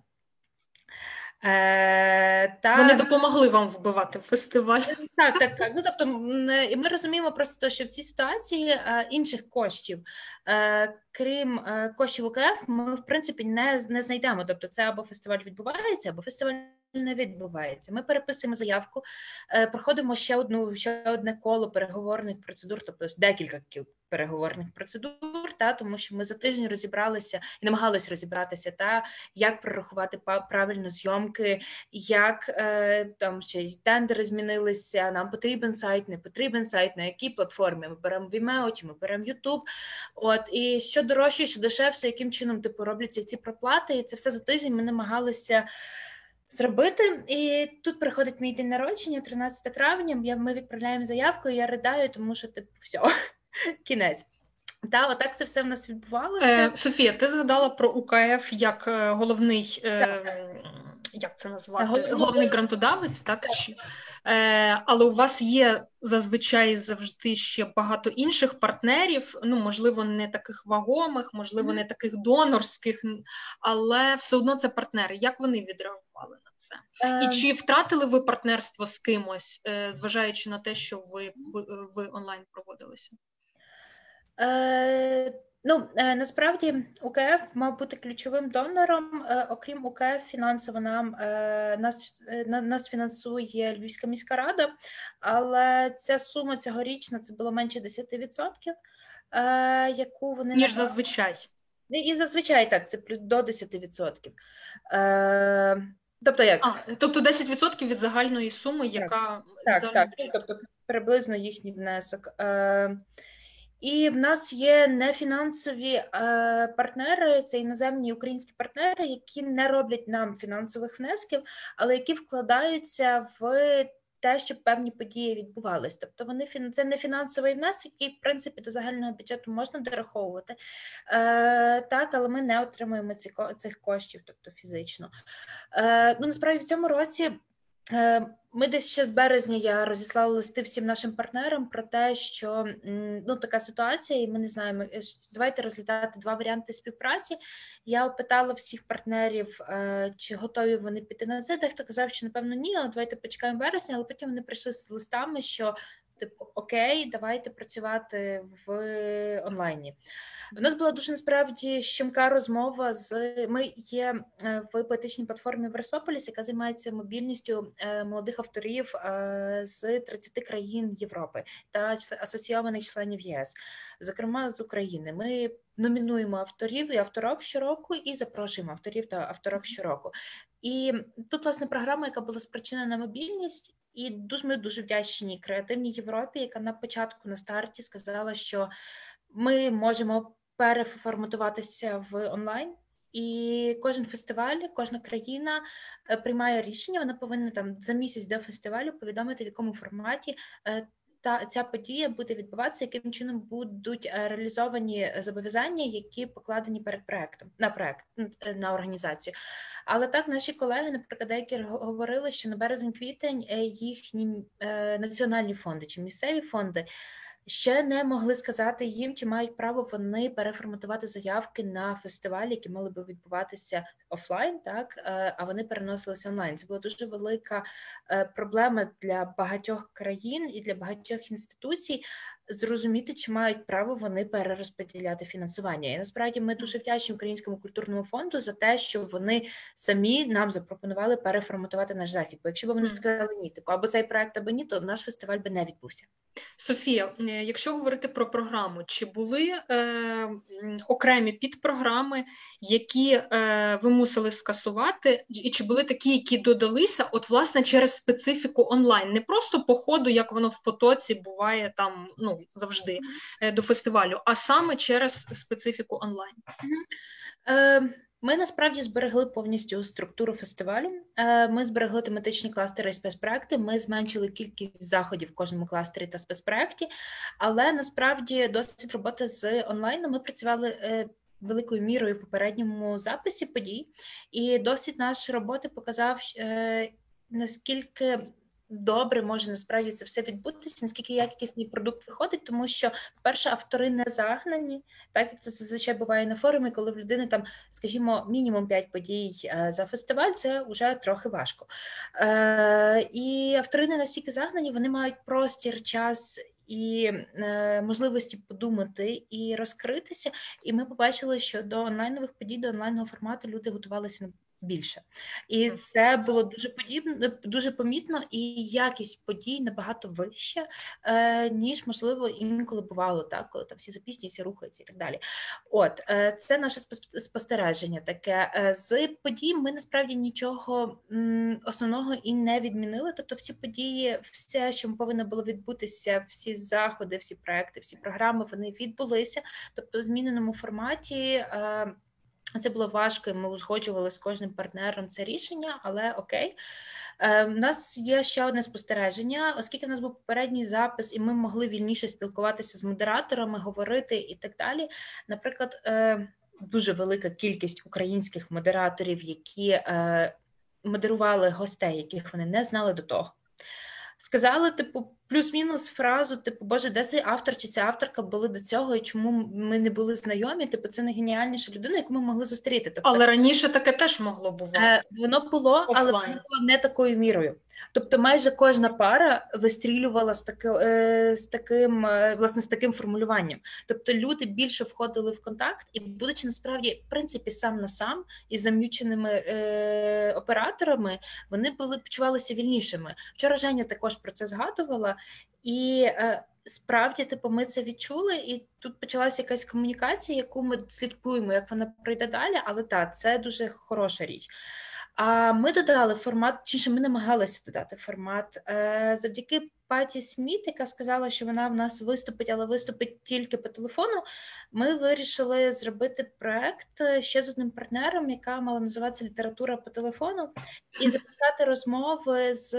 S1: Вони допомогли вам вбивати фестиваль.
S5: Так. Тобто, ми розуміємо просто, що в цій ситуації інших коштів, крім коштів УКФ, ми, в принципі, не знайдемо. Тобто, це або фестиваль відбувається, або фестиваль не відбувається. Ми переписуємо заявку, проходимо ще одне коло переговорних процедур, тобто декілька переговорних процедур, тому що ми за тиждень розібралися і намагалися розібратися, як прорахувати правильно зйомки, як там ще й тендери змінилися, нам потрібен сайт, не потрібен сайт, на якій платформі, ми беремо Vimeo чи ми беремо YouTube, і що дорожче, що дешевше, яким чином робляться ці проплати, і це все за тиждень ми намагалися зробити. І тут приходить мій день народження, 13 травня, ми відправляємо заявку, і я ридаю, тому що, все, кінець. Отак це все в нас відбувалося.
S1: Софія, ти згадала про УКФ як головний, як це назвати, головний грантодавець, так? Але у вас є зазвичай завжди ще багато інших партнерів, можливо, не таких вагомих, можливо, не таких донорських, але все одно це партнери. Як вони відреагували на це? І чи втратили ви партнерство з кимось, зважаючи на те, що ви онлайн проводилися?
S5: Насправді УКФ мав бути ключовим донором. Окрім УКФ, фінансово нас фінансує Львівська міська рада, але ця сума цьогорічна, це було менше 10%, яку вони...
S1: Ніж зазвичай.
S5: І зазвичай так, це плюс до 10%. Тобто як?
S1: Тобто 10% від загальної суми, яка...
S5: Так, тобто приблизно їхній внесок. І в нас є нефінансові партнери, це іноземні українські партнери, які не роблять нам фінансових внесків, але які вкладаються в те, щоб певні події відбувалися. Тобто це не фінансовий внесок, який, в принципі, до загального бюджету можна дораховувати, але ми не отримуємо цих коштів, тобто фізично. Насправді в цьому році ми десь ще з березня я розіслала листи всім нашим партнерам про те, що така ситуація, і ми не знаємо, давайте розглядати два варіанти співпраці. Я опитала всіх партнерів, чи готові вони піти на це. Дехто казав, що напевно ні, але давайте почекаємо вересня, але потім вони прийшли з листами, що окей, давайте працювати в онлайні. У нас була дуже насправді щемка розмова ми є в поетичній платформі Версополіс, яка займається мобільністю молодих авторів з 30 країн Європи та асоційованих членів ЄС, зокрема з України. Ми номінуємо авторів і авторок щороку і запрошуємо авторів та авторок щороку. І тут, власне, програма, яка була спричинена на мобільність, і ми дуже вдячні Креативній Європі, яка на початку, на старті сказала, що ми можемо переформатуватися в онлайн, і кожен фестиваль, кожна країна приймає рішення, вона повинна за місяць до фестивалю повідомити, в якому форматі ця подія буде відбуватися, яким чином будуть реалізовані зобов'язання, які покладені перед проектом, на організацію. Але так, наші колеги, наприклад, деякі говорили, що на березень-квітень їхні національні фонди чи місцеві фонди ще не могли сказати їм, чи мають право вони переформатувати заявки на фестивалі, які мали би відбуватися офлайн, а вони переносилися онлайн. Це була дуже велика проблема для багатьох країн і для багатьох інституцій. зрозуміти, чи мають право вони перерозподіляти фінансування. І насправді ми дуже вдячні Українському культурному фонду за те, що вони самі нам запропонували переформатувати наш захід. Бо якщо б вони сказали ні, типу, або цей проект, або ні, то наш фестиваль би не відбувся.
S1: Софія, якщо говорити про програму, чи були окремі підпрограми, які ви мусили скасувати, і чи були такі, які додалися, от власне через специфіку онлайн, не просто по ходу, як воно в потоці буває там, ну, завжди до фестивалю, а саме через специфіку онлайн?
S5: Ми насправді зберегли повністю структуру фестивалю, ми зберегли тематичні кластери і спецпроекти, ми зменшили кількість заходів в кожному кластері та спецпроекті, але насправді досить роботи з онлайном ми працювали великою мірою в попередньому записі подій, і досвід нашої роботи показав, наскільки добре може насправді це все відбутися, наскільки якісний продукт виходить, тому що, по-перше, автори не загнані, так як це зазвичай буває на форумі, коли в людини там, скажімо, мінімум 5 подій за фестиваль, це вже трохи важко. І автори не настільки загнані, вони мають простір, час і можливості подумати і розкритися, і ми побачили, що до онлайнових подій, до онлайнового формату люди готувалися більше. І це було дуже помітно, і якість подій набагато вища, ніж, можливо, інколи бувало, так, коли там всі запізнюються, рухаються і так далі. От, це наше спостереження таке. З подій ми, насправді, нічого основного і не відмінили, тобто всі події, все, що повинно було відбутися, всі заходи, всі проекти, всі програми, вони відбулися, тобто в зміненому форматі. Це було важко, і ми узгоджували з кожним партнером це рішення, але окей. У нас є ще одне спостереження, оскільки в нас був попередній запис, і ми могли вільніше спілкуватися з модераторами, говорити і так далі. Наприклад, дуже велика кількість українських модераторів, які модерували гостей, яких вони не знали до того. Сказали, типу, плюс-мінус фразу, типу, боже, де цей автор чи ця авторка були до цього, і чому ми не були знайомі, типу, це найгеніальніша людина, яку ми могли зустріти. Тобто,
S1: але раніше таке теж могло бувати.
S5: Воно було, але воно було не такою мірою. Тобто майже кожна пара вистрілювала з таким формулюванням. Тобто люди більше входили в контакт і, будучи насправді, в принципі, сам на сам із зам'юченими операторами, вони почувалися вільнішими. Вчора Женя також про це згадувала, і справді, типу, ми це відчули, і тут почалася якась комунікація, яку ми слідкуємо, як вона пройде далі, але так, це дуже хороша річ. А ми додали формат, чи ми намагалися додати формат завдяки Паті Сміт, яка сказала, що вона в нас виступить, але виступить тільки по телефону. Ми вирішили зробити проект ще з одним партнером, яка мала називатися «Література по телефону», і записати розмови з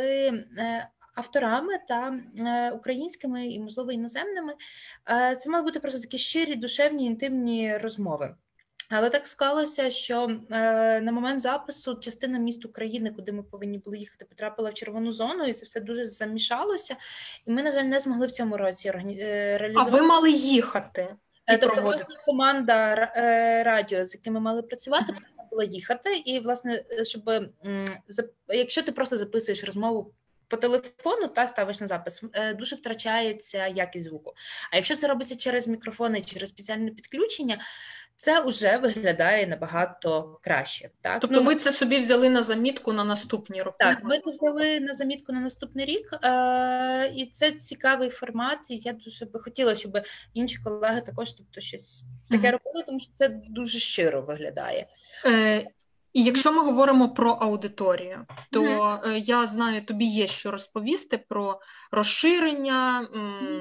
S5: авторами та українськими і, можливо, іноземними. Це мали бути просто такі щирі, душевні, інтимні розмови. Але так склалося, що на момент запису частина міст України, куди ми повинні були їхати, потрапила в червону зону, і це все дуже замішалося. І ми, на жаль, не змогли в цьому році реалізувати.
S1: А ви мали їхати?
S5: Тобто, власне, команда радіо, з якими мали працювати, повинна була їхати. І, власне, щоб якщо ти просто записуєш розмову по телефону та ставиш на запис, дуже втрачається якість звуку. А якщо це робиться через мікрофони, через спеціальне підключення, це вже виглядає набагато краще. Так?
S1: Тобто ви це собі взяли на замітку на наступні роки?
S5: Так, ми це взяли на замітку на наступний рік, і це цікавий формат, і я дуже би хотіла, щоб інші колеги також щось таке робили, тому що це дуже щиро виглядає.
S1: І якщо ми говоримо про аудиторію, то я знаю, тобі є що розповісти про розширення,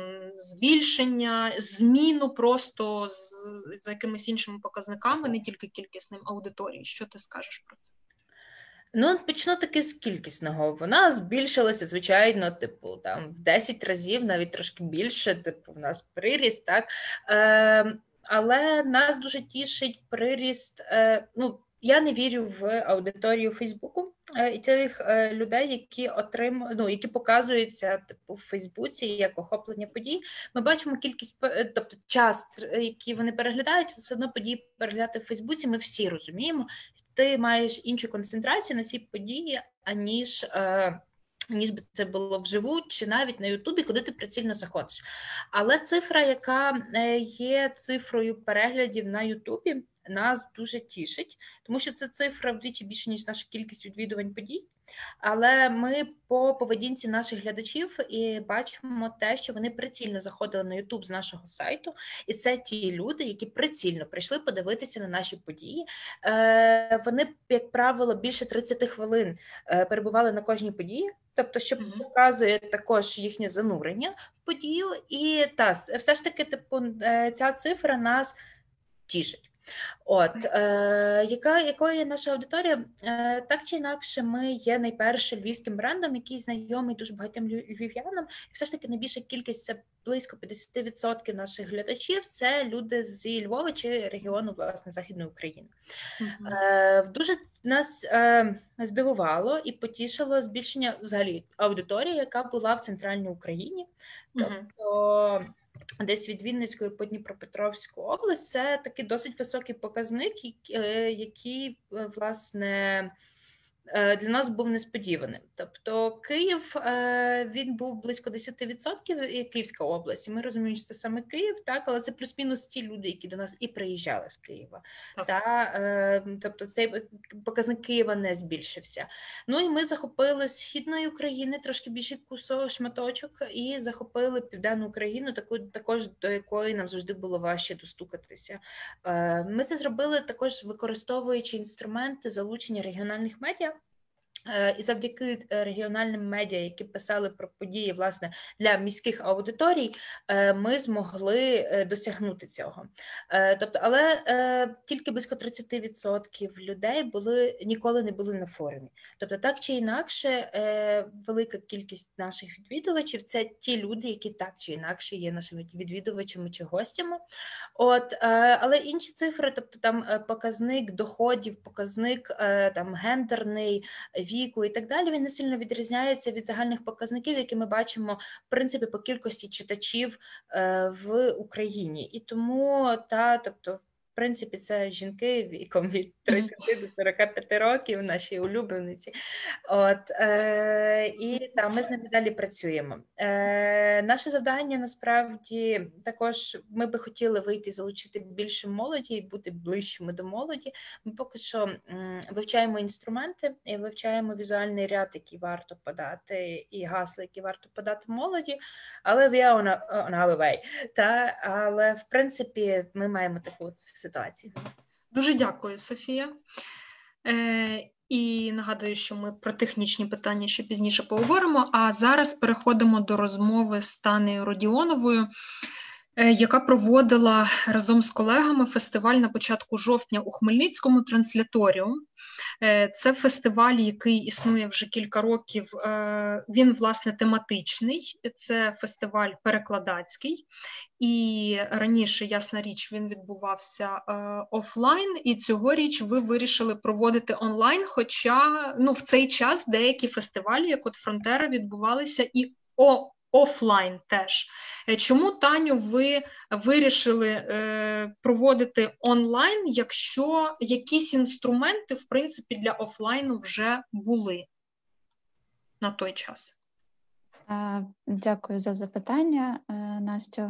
S1: збільшення, зміну просто з якимись іншими показниками, не тільки кількісним аудиторії. Що ти скажеш про це?
S5: Ну, почну таки з кількісного. Вона збільшилася, звичайно, типу, там, в 10 разів, навіть трошки більше, типу, в нас приріст, так? Але нас дуже тішить приріст, я не вірю в аудиторію Фейсбуку і тих людей, які які показуються типу в Фейсбуці як охоплення подій. Ми бачимо кількість, тобто час, який вони переглядають, це все одно події переглядати в Фейсбуці. Ми всі розуміємо, що ти маєш іншу концентрацію на ці події, аніж ніж би це було вживу чи навіть на Ютубі, куди ти прицільно заходиш. Але цифра, яка є цифрою переглядів на Ютубі, нас дуже тішить, тому що це цифра вдвічі більше, ніж наша кількість відвідувань подій. Але ми по поведінці наших глядачів і бачимо те, що вони прицільно заходили на YouTube з нашого сайту, і це ті люди, які прицільно прийшли подивитися на наші події. Вони, як правило, більше 30 хвилин перебували на кожній події, тобто, що показує також їхнє занурення в подію. І все ж таки, ця цифра нас тішить. Якою є наша аудиторія? Так чи інакше, ми є найпершим львівським брендом, який знайомий дуже багатьом львів'янам. І все ж таки найбільша кількість, це близько 50% наших глядачів, це люди зі Львова чи регіону, власне, Західної України. Дуже нас здивувало і потішило збільшення взагалі аудиторії, яка була в центральній Україні. Тобто десь від Вінницької по Дніпропетровську область, це такий досить високий показник, який, власне, для нас був несподіваним. Тобто Київ, він був близько 10%, і Київська область. І ми розуміємо, що це саме Київ, так, але це плюс-мінус ті люди, які до нас і приїжджали з Києва. Тобто цей показник Києва не збільшився. Ну і ми захопили Східної України, трошки більший шматочок, і захопили Південну Україну, також до якої нам завжди було важче достукатися. Ми це зробили також використовуючи інструменти залучення регіональних медіа. І завдяки регіональним медіа, які писали про події, власне, для міських аудиторій, ми змогли досягнути цього. Але тільки близько 30% людей ніколи не були на форумі. Тобто, так чи інакше, велика кількість наших відвідувачів – це ті люди, які так чи інакше є нашими відвідувачами чи гостями. Але інші цифри, тобто там показник доходів, показник там гендерний, віку і так далі, він не сильно відрізняється від загальних показників, які ми бачимо, в принципі, по кількості читачів в Україні. І тому, тобто, в принципі, це жінки віком від 30 до 45 років, наші улюблениці. І ми з ними далі працюємо. Наше завдання, насправді, також ми би хотіли вийти і залучити більше молоді і бути ближчими до молоді. Ми поки що вивчаємо інструменти і вивчаємо візуальний ряд, який варто подати, і гасла, які варто подати молоді, але we are on our way. Але, в принципі, ми маємо таку ситуацію.
S1: Дуже дякую, Софія. І нагадую, що ми про технічні питання ще пізніше поговоримо, а зараз переходимо до розмови з Танею Родіоновою, яка проводила разом з колегами фестиваль на початку жовтня у Хмельницькому «Трансляторіум». Це фестиваль, який існує вже кілька років, він, власне, тематичний, це фестиваль перекладацький, і раніше, ясна річ, він відбувався офлайн, і цьогоріч ви вирішили проводити онлайн, хоча в цей час деякі фестивалі, як от «Фронтера», відбувалися і офлайн теж. Чому, Таню, ви вирішили проводити онлайн, якщо якісь інструменти, в принципі, для офлайну вже були на той час?
S4: Дякую за запитання, Настю.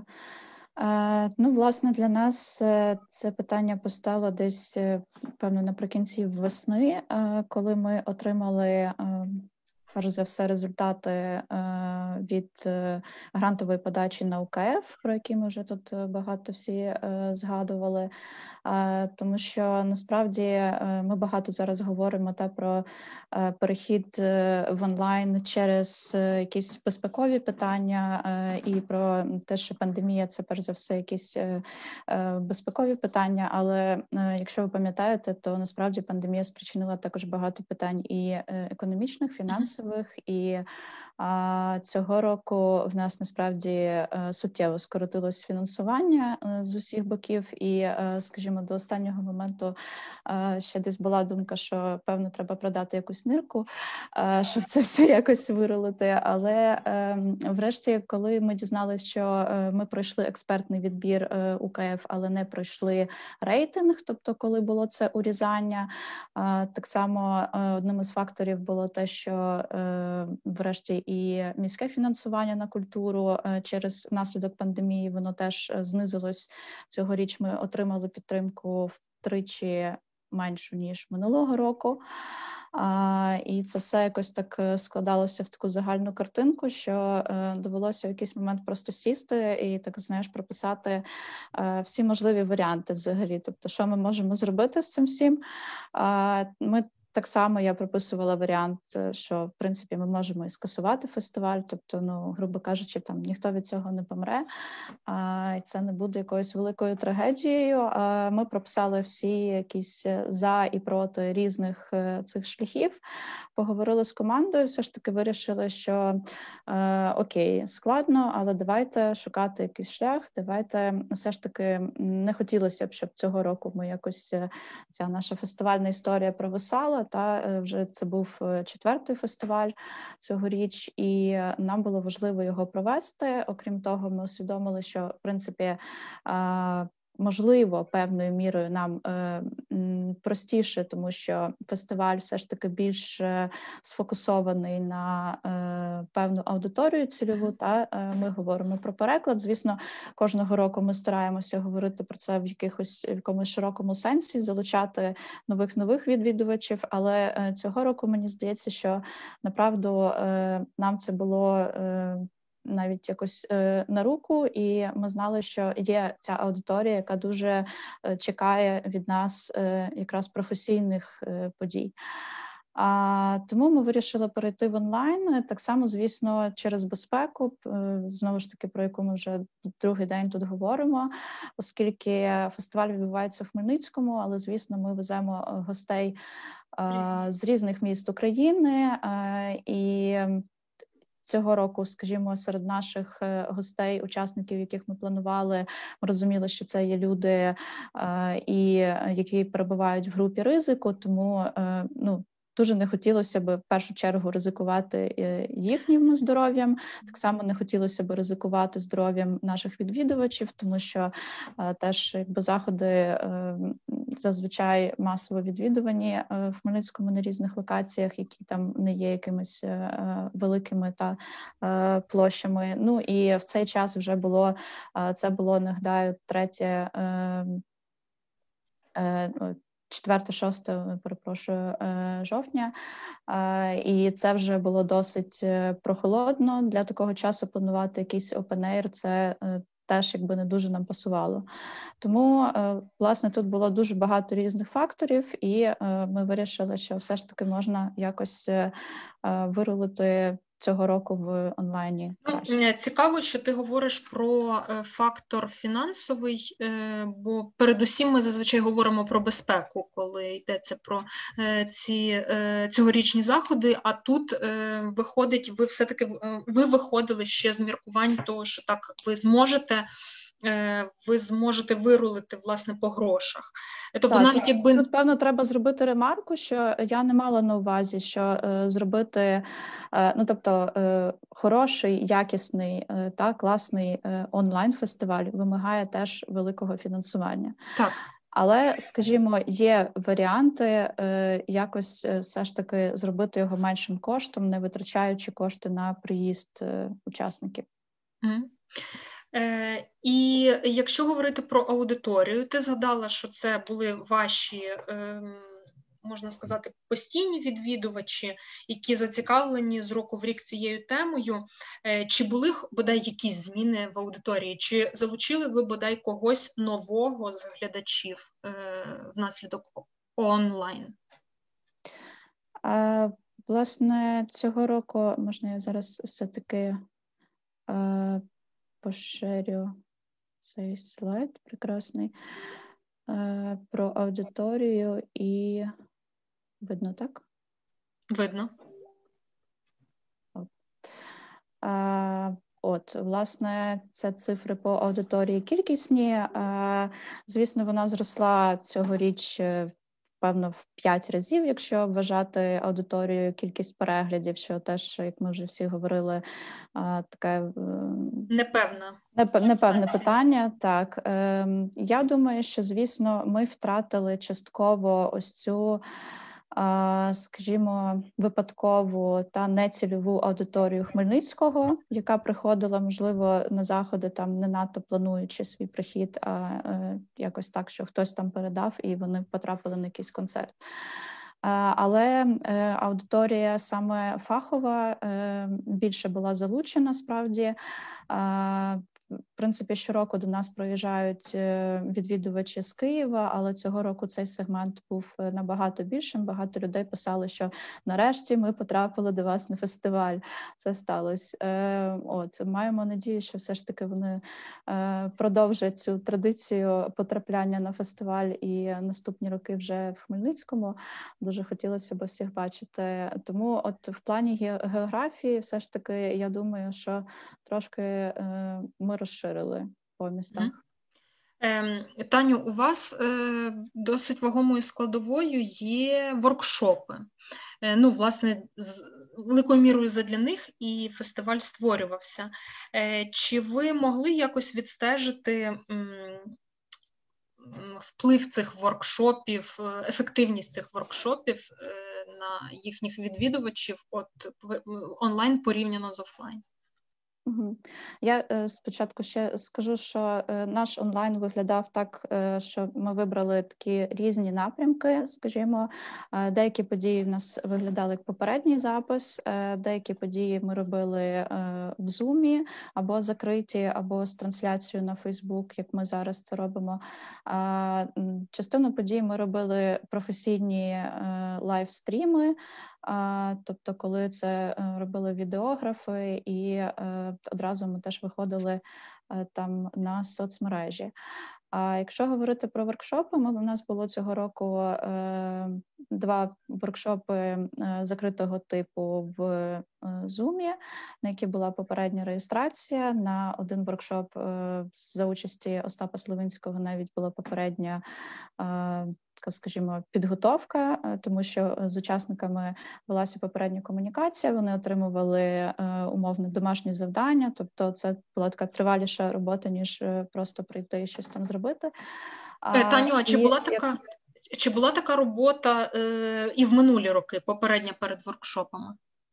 S4: Власне, для нас це питання постало десь, певно, наприкінці весни, коли ми отримали, перш за все, результати від грантової подачі на УКФ, про які ми вже тут багато всі згадували, тому що насправді ми багато зараз говоримо про перехід в онлайн через якісь безпекові питання і про те, що пандемія – це перш за все якісь безпекові питання, але якщо ви пам'ятаєте, то насправді пандемія спричинила також багато питань і економічних, фінансових, і цього року в нас насправді суттєво скоротилось фінансування з усіх боків, і, скажімо, до останнього моменту ще десь була думка, що, певно, треба продати якусь нирку, щоб це все якось вирулити. Але врешті, коли ми дізналися, що ми пройшли експертний відбір УКФ, але не пройшли рейтинг, тобто коли було це урізання, так само одним із факторів було те, що
S6: врешті і міське фінансування на культуру через наслідок пандемії, воно теж знизилось. Цьогоріч ми отримали підтримку втричі меншу, ніж минулого року. І це все якось так складалося в таку загальну картинку, що довелося в якийсь момент просто сісти і, так знаєш, прописати всі можливі варіанти взагалі. Тобто, що ми можемо зробити з цим всім. Ми так само я прописувала варіант, що, в принципі, ми можемо і скасувати фестиваль, тобто, грубо кажучи, там ніхто від цього не помре, і це не буде якоюсь великою трагедією. Ми прописали всі якісь за і проти різних цих шляхів, поговорили з командою, все ж таки вирішили, що окей, складно, але давайте шукати якийсь шлях, давайте все ж таки не хотілося б, щоб цього року ми якось, ця наша фестивальна історія провисала, та вже це був 4-й фестиваль цьогоріч, і нам було важливо його провести. Окрім того, ми усвідомили, що, в принципі, можливо, певною мірою нам простіше, тому що фестиваль все ж таки більш сфокусований на певну аудиторію цільову, та ми говоримо про переклад. Звісно, кожного року ми стараємося говорити про це в якомусь широкому сенсі, залучати нових відвідувачів, але цього року мені здається, що направду нам це було навіть якось на руку, і ми знали, що є ця аудиторія, яка дуже чекає від нас якраз професійних подій. Тому ми вирішили перейти в онлайн, так само, звісно, через безпеку, знову ж таки, про яку ми вже другий день тут говоримо, оскільки фестиваль відбувається в Хмельницькому, але, звісно, ми веземо гостей з різних міст України, і цього року, скажімо, серед наших гостей, учасників, яких ми планували, ми розуміли, що це є люди, які перебувають в групі ризику, тому дуже не хотілося б в першу чергу ризикувати їхнім здоров'ям, так само не хотілося б ризикувати здоров'ям наших відвідувачів, тому що теж заходи зазвичай масово відвідувані в Хмельницькому на різних локаціях, які там не є якимись великими площами. І в цей час вже це було, нагадаю, 4-6 жовтня, і це вже було досить прохолодно. Для такого часу планувати якийсь open-air, це теж не дуже нам пасувало. Тому, власне, тут було дуже багато різних факторів, і ми вирішили, що все ж таки можна якось вирулити цього року в онлайні краще.
S1: Цікаво, що ти говориш про фактор фінансовий, бо передусім ми зазвичай говоримо про безпеку, коли йдеться про ці цьогорічні заходи, а тут виходить, ви виходили ще з міркувань того, що так ви зможете вирулити, власне, по грошах. Тобто, навіть якби...
S6: Тут, певно, треба зробити ремарку, що я не мала на увазі, що зробити, хороший, якісний та класний онлайн-фестиваль вимагає теж великого фінансування.
S1: Так.
S6: Але, скажімо, є варіанти якось все ж таки зробити його меншим коштом, не витрачаючи кошти на приїзд учасників.
S1: І якщо говорити про аудиторію, ти згадала, що це були ваші, можна сказати, постійні відвідувачі, які зацікавлені з року в рік цією темою. Чи були бодай якісь зміни в аудиторії? Чи залучили ви бодай когось нового з глядачів внаслідок онлайн?
S6: Власне, цього року, можна я зараз все-таки поширю цей слайд прекрасний про аудиторію, і видно, так?
S1: Видно.
S6: Власне, це цифри по аудиторії кількісні. Звісно, вона зросла цьогоріч, певно, в 5 разів, якщо вважати аудиторію, кількість переглядів, що теж, як ми вже всі говорили, таке непевне питання. Так, я думаю, що, звісно, ми втратили частково ось цю скажімо, випадкову та нецільову аудиторію Хмельницького, яка приходила, можливо, на заходи там не надто плануючи свій прихід, а якось так, що хтось там передав і вони потрапили на якийсь концерт. Але аудиторія саме фахова більше була залучена, справді. В принципі, щороку до нас проїжджають відвідувачі з Києва, але цього року цей сегмент був набагато більшим. Багато людей писали, що нарешті ми потрапили до вас на фестиваль. Це сталося. Маємо надію, що все ж таки вони продовжать цю традицію потрапляння на фестиваль і наступні роки вже в Хмельницькому. Дуже хотілося б всіх бачити. Тому от в плані географії все ж таки, я думаю, що трошки ми розширили по містах.
S1: Таню, у вас досить вагомою складовою є воркшопи. Власне, з великою мірою задля них і фестиваль створювався. Чи ви могли якось відстежити вплив цих воркшопів, ефективність цих воркшопів на їхніх відвідувачів онлайн порівняно з офлайн?
S6: Я спочатку ще скажу, що наш онлайн виглядав так, що ми вибрали такі різні напрямки, скажімо. Деякі події в нас виглядали як попередній запис, деякі події ми робили в Zoom, або закриті, або з трансляцією на Facebook, як ми зараз це робимо. Частину подій ми робили професійні лайвстріми, тобто коли це робили відеографи, і одразу ми теж виходили там на соцмережі. А якщо говорити про воркшопи, у нас було цього року 2 воркшопи закритого типу в Zoom, на які була попередня реєстрація. На один воркшоп за участі Остапа Сливинського навіть була попередня, скажімо, підготовка, тому що з учасниками велася попередня комунікація, вони отримували умовне домашні завдання, тобто це була така триваліша робота, ніж просто прийти і щось там зробити.
S1: Таню, а чи була така робота і в минулі роки, попередня перед воркшопами?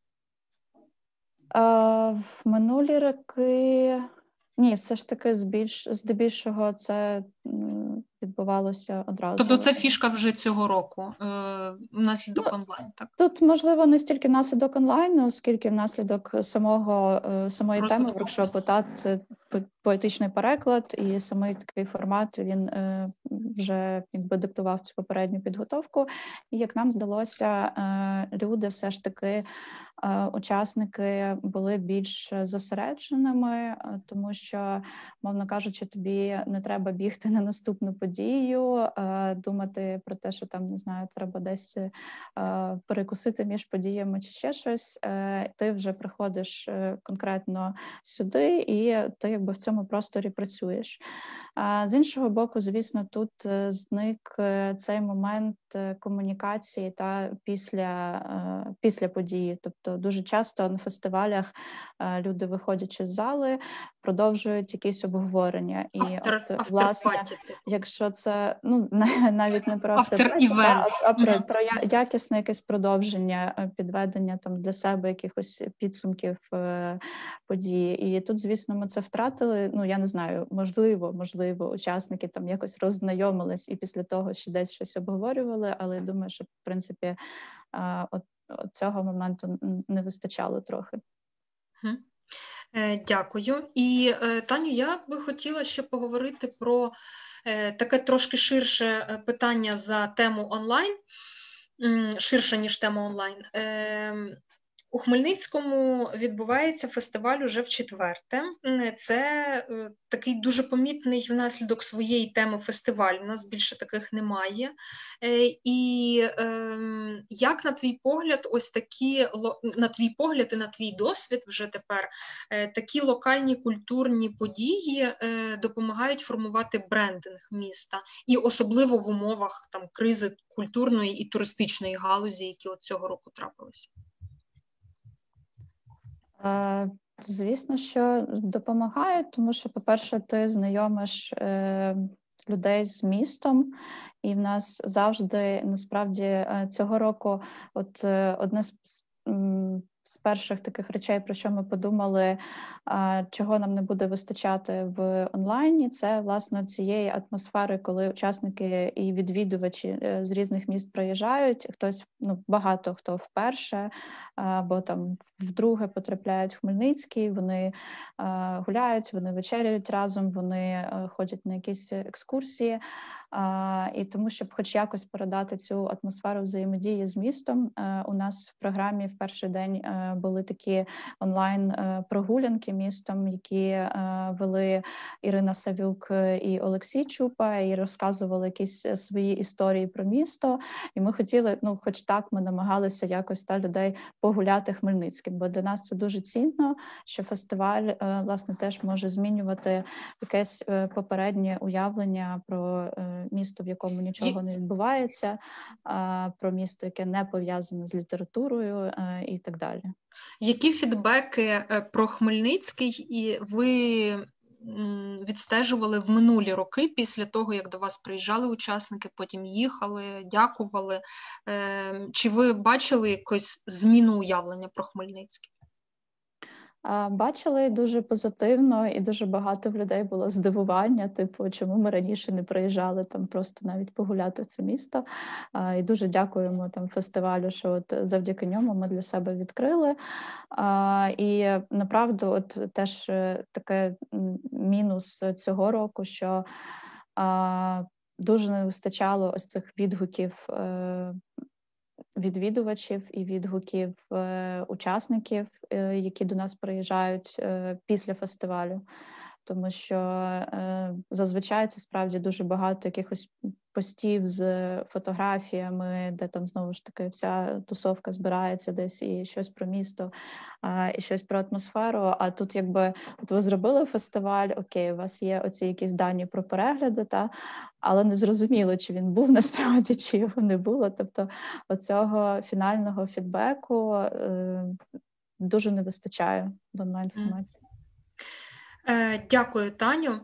S6: В минулі роки... Ні, все ж таки здебільшого це відбувалося одразу.
S1: Тобто це фішка вже цього року, внаслідок онлайн, так?
S6: Тут, можливо, не стільки внаслідок онлайну, скільки внаслідок самої теми воркшопу. Це поетичний переклад, і самий такий формат, він вже диктував цю попередню підготовку. І, як нам здалося, люди все ж таки, учасники були більш зосередженими, тому що, мовно кажучи, тобі не треба бігти на наступну подію, думати про те, що там, не знаю, треба десь перекусити між подіями чи ще щось. Ти вже приходиш конкретно сюди, і ти в цьому просторі працюєш. З іншого боку, звісно, тут зник цей момент комунікації та після події. Тобто дуже часто на фестивалях люди, виходячи з зали, продовжують якісь обговорення. І власне, якщо це навіть не про
S1: автор-івент,
S6: а про якісне якесь продовження, підведення там для себе якихось підсумків події. І тут, звісно, ми це втратили. Я не знаю, можливо, учасники там якось роззнайомились і після того ще десь щось обговорювали, але я думаю, що, в принципі, цього моменту не вистачало трохи.
S1: Дякую. І, Таню, я би хотіла ще поговорити про таке трошки ширше питання за тему онлайн, ширше, ніж тема онлайн. У Хмельницькому відбувається фестиваль уже в 4-те. Це такий дуже помітний внаслідок своєї теми фестиваль. У нас більше таких немає. І як, на твій погляд, на твій погляд і на твій досвід вже тепер, такі локальні культурні події допомагають формувати брендинг міста? І особливо в умовах там кризи культурної і туристичної галузі, які от цього року трапилися?
S6: Звісно, що допомагають, тому що, по-перше, ти знайомиш людей з містом, і в нас завжди, насправді, цього року одне з перших таких речей, про що ми подумали, чого нам не буде вистачати в онлайні, це, власне, цієї атмосфери, коли учасники і відвідувачі з різних міст приїжджають, хтось, багато хто вперше, або там вдруге потрапляють в Хмельницький, вони гуляють, вони вечеряють разом, вони ходять на якісь екскурсії, і тому, щоб хоч якось передати цю атмосферу взаємодії з містом, у нас в програмі в перший день були такі онлайн-прогулянки містом, які вели Ірина Савюк і Олексій Чупа, і розказували якісь свої історії про місто. І ми хотіли, хоч так, ми намагалися якось людей погуляти Хмельницьким, бо для нас це дуже цінно, що фестиваль, власне, теж може змінювати якесь попереднє уявлення про місто, в якому нічого не відбувається, про місто, яке не пов'язане з літературою і так далі.
S1: Які фідбеки про Хмельницький і ви відстежували в минулі роки після того, як до вас приїжджали учасники, потім їхали, дякували? Чи ви бачили якусь зміну уявлення про Хмельницький?
S6: Бачили дуже позитивно, і дуже багато в людей було здивування, чому ми раніше не приїжджали там просто навіть погуляти в це місто. І дуже дякуємо фестивалю, що завдяки ньому ми для себе відкрили. І направду теж таке мінус цього року, що дуже не вистачало ось цих відгуків відвідувачів і відгуків учасників, які до нас приїжджають після фестивалю. Тому що зазвичай це справді дуже багато якихось постів з фотографіями, де там знову ж таки вся тусовка збирається десь і щось про місто, і щось про атмосферу. А тут ви зробили фестиваль, окей, у вас є оці якісь дані про перегляди, але не зрозуміло, чи він був насправді, чи його не було. Тобто оцього фінального фідбеку дуже не вистачає в онлайн-форматі.
S1: Дякую, Таню.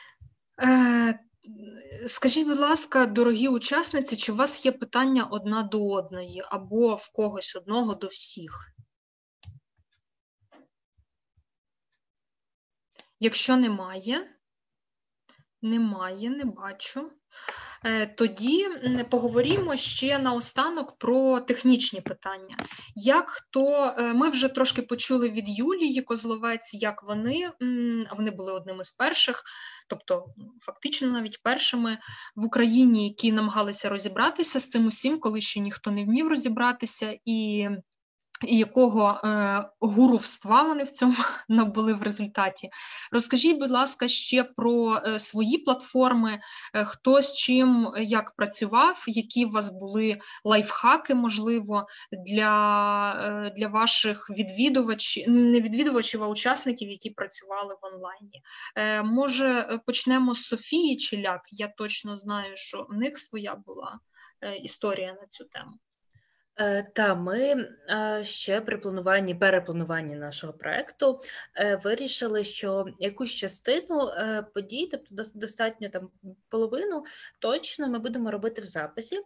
S1: Скажіть, будь ласка, дорогі учасниці, чи у вас є питання одна до одної або в когось одного до всіх? Якщо немає, не бачу. Тоді поговоримо ще наостанок про технічні питання. Ми вже трошки почули від Юлії Козловець, як вони були одними з перших, тобто фактично навіть першими в Україні, які намагалися розібратися з цим усім, коли ще ніхто не вмів розібратися, і якого гурувства вони в цьому набули в результаті. Розкажіть, будь ласка, ще про свої платформи, хто з чим, як працював, які у вас були лайфхаки, можливо, для ваших відвідувачів, не відвідувачів, а учасників, які працювали в онлайні. Може, почнемо з Софії Челяк? Я точно знаю, що в них своя була історія на цю тему.
S5: Ми ще при переплануванні нашого проєкту вирішили, що якусь частину подій, тобто достатньо половину, точно ми будемо робити в записі,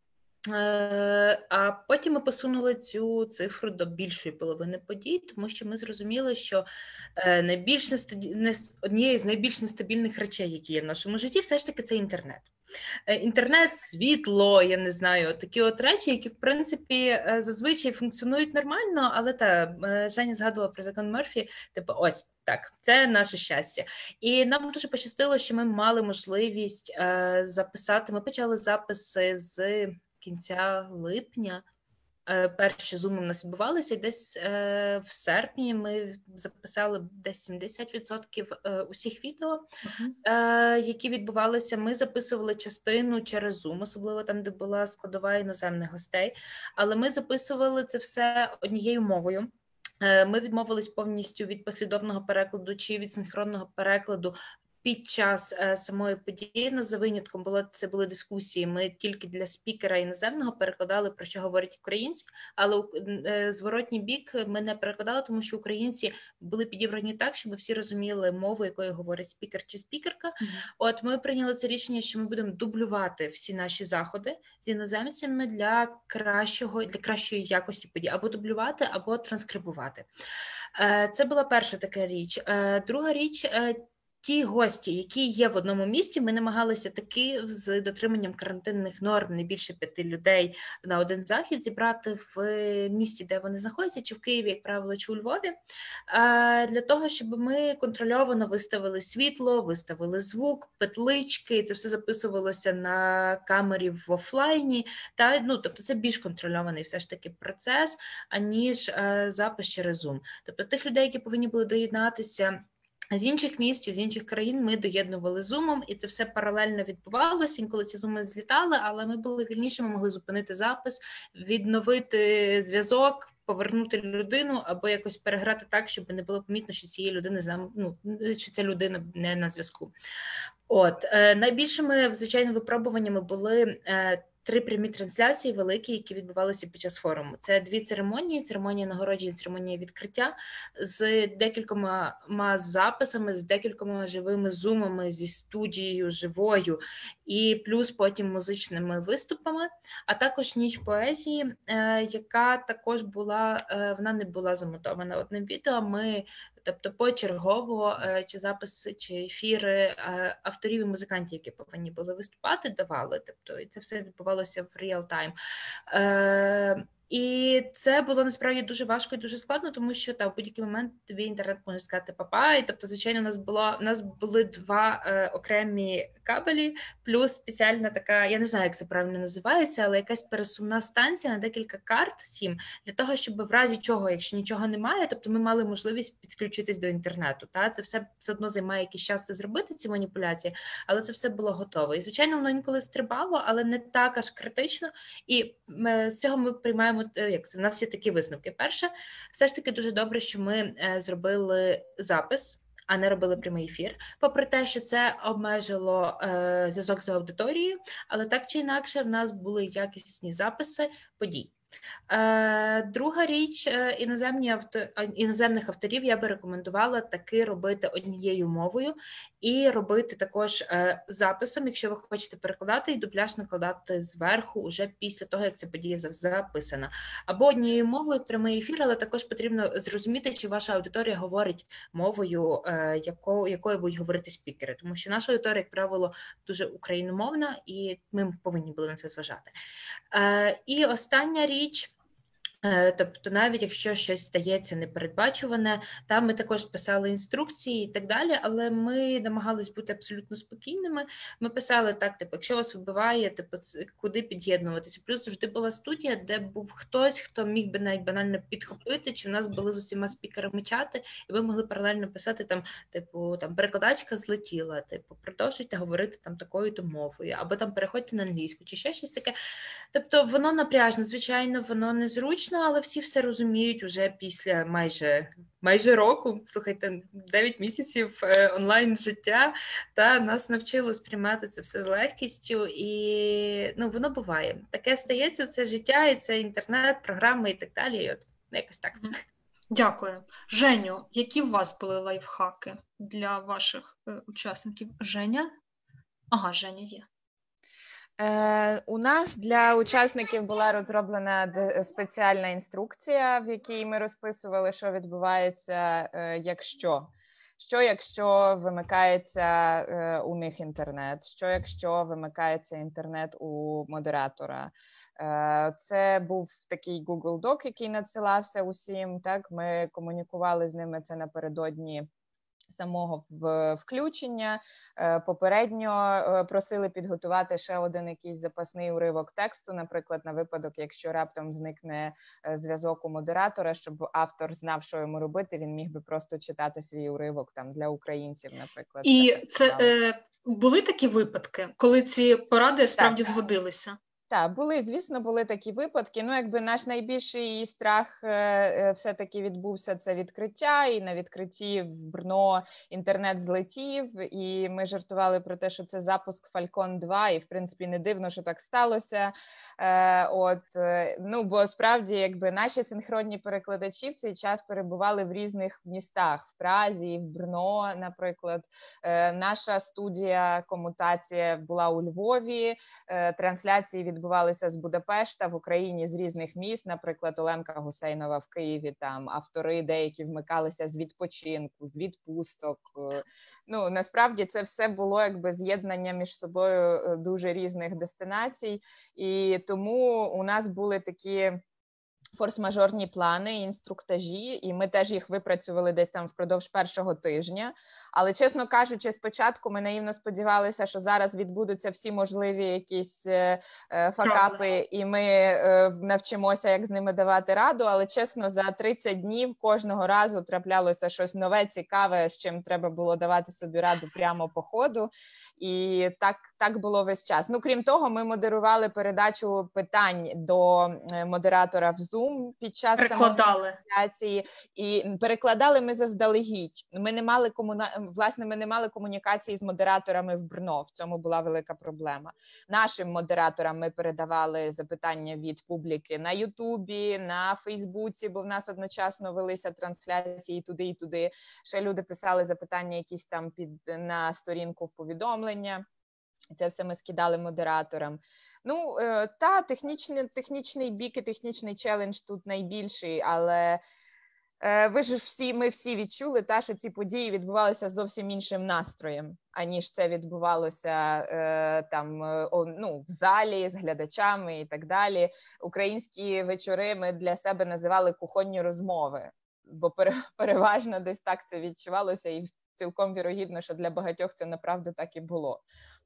S5: а потім ми посунули цю цифру до більшої половини подій, тому що ми зрозуміли, що однією з найбільш нестабільних речей, які є в нашому житті, все ж таки це інтернет. Інтернет, світло, я не знаю, такі речі, які, в принципі, зазвичай функціонують нормально, але Женя згадувала про закон Мерфі, ось, так, це наше щастя. І нам дуже пощастило, що ми мали можливість записати, ми почали записи з кінця липня, перші зуми в нас відбувалися, і десь в серпні ми записали десь 70% усіх відео, які відбувалися. Ми записували частину через Zoom, особливо там, де була складова іноземних гостей, але ми записували це все однією мовою. Ми відмовились повністю від послідовного перекладу чи від синхронного перекладу під час самої події, на за винятком це були дискусії, ми тільки для спікера іноземного перекладали, про що говорять українці, але зворотній бік ми не перекладали, тому що українці були підібрані так, щоб всі розуміли мову, якою говорить спікер чи спікерка. От ми прийняли це рішення, що ми будемо дублювати всі наші заходи з іноземцями для кращої якості подій, або дублювати, або транскрибувати. Це була перша така річ. Друга річ, ті гості, які є в одному місті, ми намагалися таки з дотриманням карантинних норм, не більше 5 людей на один захід, зібрати в місті, де вони знаходяться, чи в Києві, як правило, чи у Львові, для того, щоб ми контрольовано виставили світло, виставили звук, петлички, це все записувалося на камері в офлайні, тобто це більш контрольований все ж таки процес, аніж запис через Zoom. Тобто тих людей, які повинні були доєднатися з інших міст чи з інших країн, ми доєднували зумом, і це все паралельно відбувалося. Інколи ці зуми злітали, але ми були вільніші, ми могли зупинити запис, відновити зв'язок, повернути людину або якось переграти так, щоб не було помітно, що цієї людини що ця людина не на зв'язку. Найбільшими, звичайно, випробуваннями були 3 прямі трансляції великі, які відбувалися під час форуму. Це 2 церемонії: церемонія нагородження, церемонія відкриття, з декількома записами, з декількома живими зумами, зі студією живою, і плюс потім музичними виступами, а також ніч поезії, яка також була, вона не була замотована одним відео, тобто почергово чи записи, чи ефіри авторів і музикантів, які повинні були виступати, давали. Тобто, і це все відбувалося в реал-тайм. І це було насправді дуже важко і дуже складно, тому що в будь-який момент тобі інтернет може сказати папа. І тобто, звичайно, у нас були 2 окремі кабелі, плюс спеціальна така, я не знаю, як це правильно називається, але якась пересувна станція на декілька карт 7, для того, щоб в разі чого, якщо нічого немає, тобто ми мали можливість підключитись до інтернету. Це все одно займає якийсь час це зробити, ці маніпуляції, але це все було готове. І, звичайно, воно інколи стрибало, але не так аж критично. І з цього ми приймаємо, у нас є такі висновки. Перше, все ж таки дуже добре, що ми зробили запис, а не робили прямий ефір, попри те, що це обмежило зв'язок з аудиторією, але так чи інакше в нас були якісні записи подій. Друга річ, іноземних авторів я би рекомендувала таки робити однією мовою і робити також записом, якщо ви хочете перекладати, і дубляж накладати зверху уже після того, як ця подія записана. Або однією мовою прямий ефір, але також потрібно зрозуміти, чи ваша аудиторія говорить мовою, якою будуть говорити спікери. Тому що наша аудиторія, як правило, дуже україномовна, і ми повинні були на це зважати. І остання річ, тобто навіть якщо щось стається непередбачуване, там ми також писали інструкції і так далі, але ми намагались бути абсолютно спокійними. Ми писали так, якщо вас вибиває, куди під'єднуватися. Плюс завжди була студія, де був хтось, хто міг би навіть банально підхопити, чи в нас були з усіма спікерами чати, і ви могли паралельно писати перекладачка злетіла, продовжуйте говорити такою-то мовою, або переходьте на англійську, чи ще щось таке. Тобто воно напряжно, звичайно, воно незручно, але всі все розуміють уже після майже року, слухайте, 9 місяців онлайн-життя, нас навчили сприймати це все з легкістю, і воно буває. Таке стається, це життя, і це інтернет, програми і так далі, і якось так.
S1: Дякую. Женю, які у вас були лайфхаки для ваших учасників? Женя? Ага, Женя є.
S4: У нас для учасників була розроблена спеціальна інструкція, в якій ми розписували, що відбувається, якщо вимикається у них інтернет, якщо вимикається інтернет у модератора. Це був такий Google Doc, який надсилався усім. Ми комунікували з ними це напередодні самого включення. Попередньо просили підготувати ще один якийсь запасний уривок тексту, наприклад, на випадок, якщо раптом зникне зв'язок у модератора, щоб автор знав, що йому робити, він міг би просто читати свій уривок для українців, наприклад.
S1: І це були такі випадки, коли ці поради справді згодилися?
S4: Так, звісно, були такі випадки. Ну, якби наш найбільший страх все-таки відбувся, це відкриття, і на відкритті в Брно інтернет злетів, і ми жартували про те, що це запуск Falcon 2, і, в принципі, не дивно, що так сталося. Бо справді, якби наші синхронні перекладачі в цей час перебували в різних містах, в Празі, в Брно, наприклад. Наша студія комутація була у Львові, трансляції відбувалися з Будапешта, в Україні з різних міст, наприклад, Оленка Гусейнова в Києві, там автори деякі вмикалися з відпочинку, з відпусток. Ну, насправді це все було якби з'єднання між собою дуже різних дестинацій, і тому у нас були такі форс-мажорні плани, інструктажі, і ми теж їх випрацювали десь там впродовж першого тижня. Але, чесно кажучи, спочатку ми наївно сподівалися, що зараз відбудуться всі можливі якісь факапи, і ми навчимося, як з ними давати раду. Але, чесно, за 30 днів кожного разу траплялося щось нове, цікаве, з чим треба було давати собі раду прямо по ходу. І так було весь час. Ну, крім того, ми модерували передачу питань до модератора в Zoom під час трансляції. І перекладали ми заздалегідь. Ми не мали комунікації з модераторами в Брно. В цьому була велика проблема. Нашим модераторам ми передавали запитання від публіки на Ютубі, на Фейсбуці, бо в нас одночасно велися трансляції туди і туди. Ще люди писали запитання якісь там на сторінку в повідомлення. Це все ми скидали модераторам. Ну, технічний бік і технічний челендж тут найбільший, але ми всі відчули, що ці події відбувалися зовсім іншим настроєм, аніж це відбувалося в залі з глядачами і так далі. Українські вечори ми для себе називали кухонні розмови, бо переважно десь так це відчувалося, і цілком вірогідно, що для багатьох це направду так і було.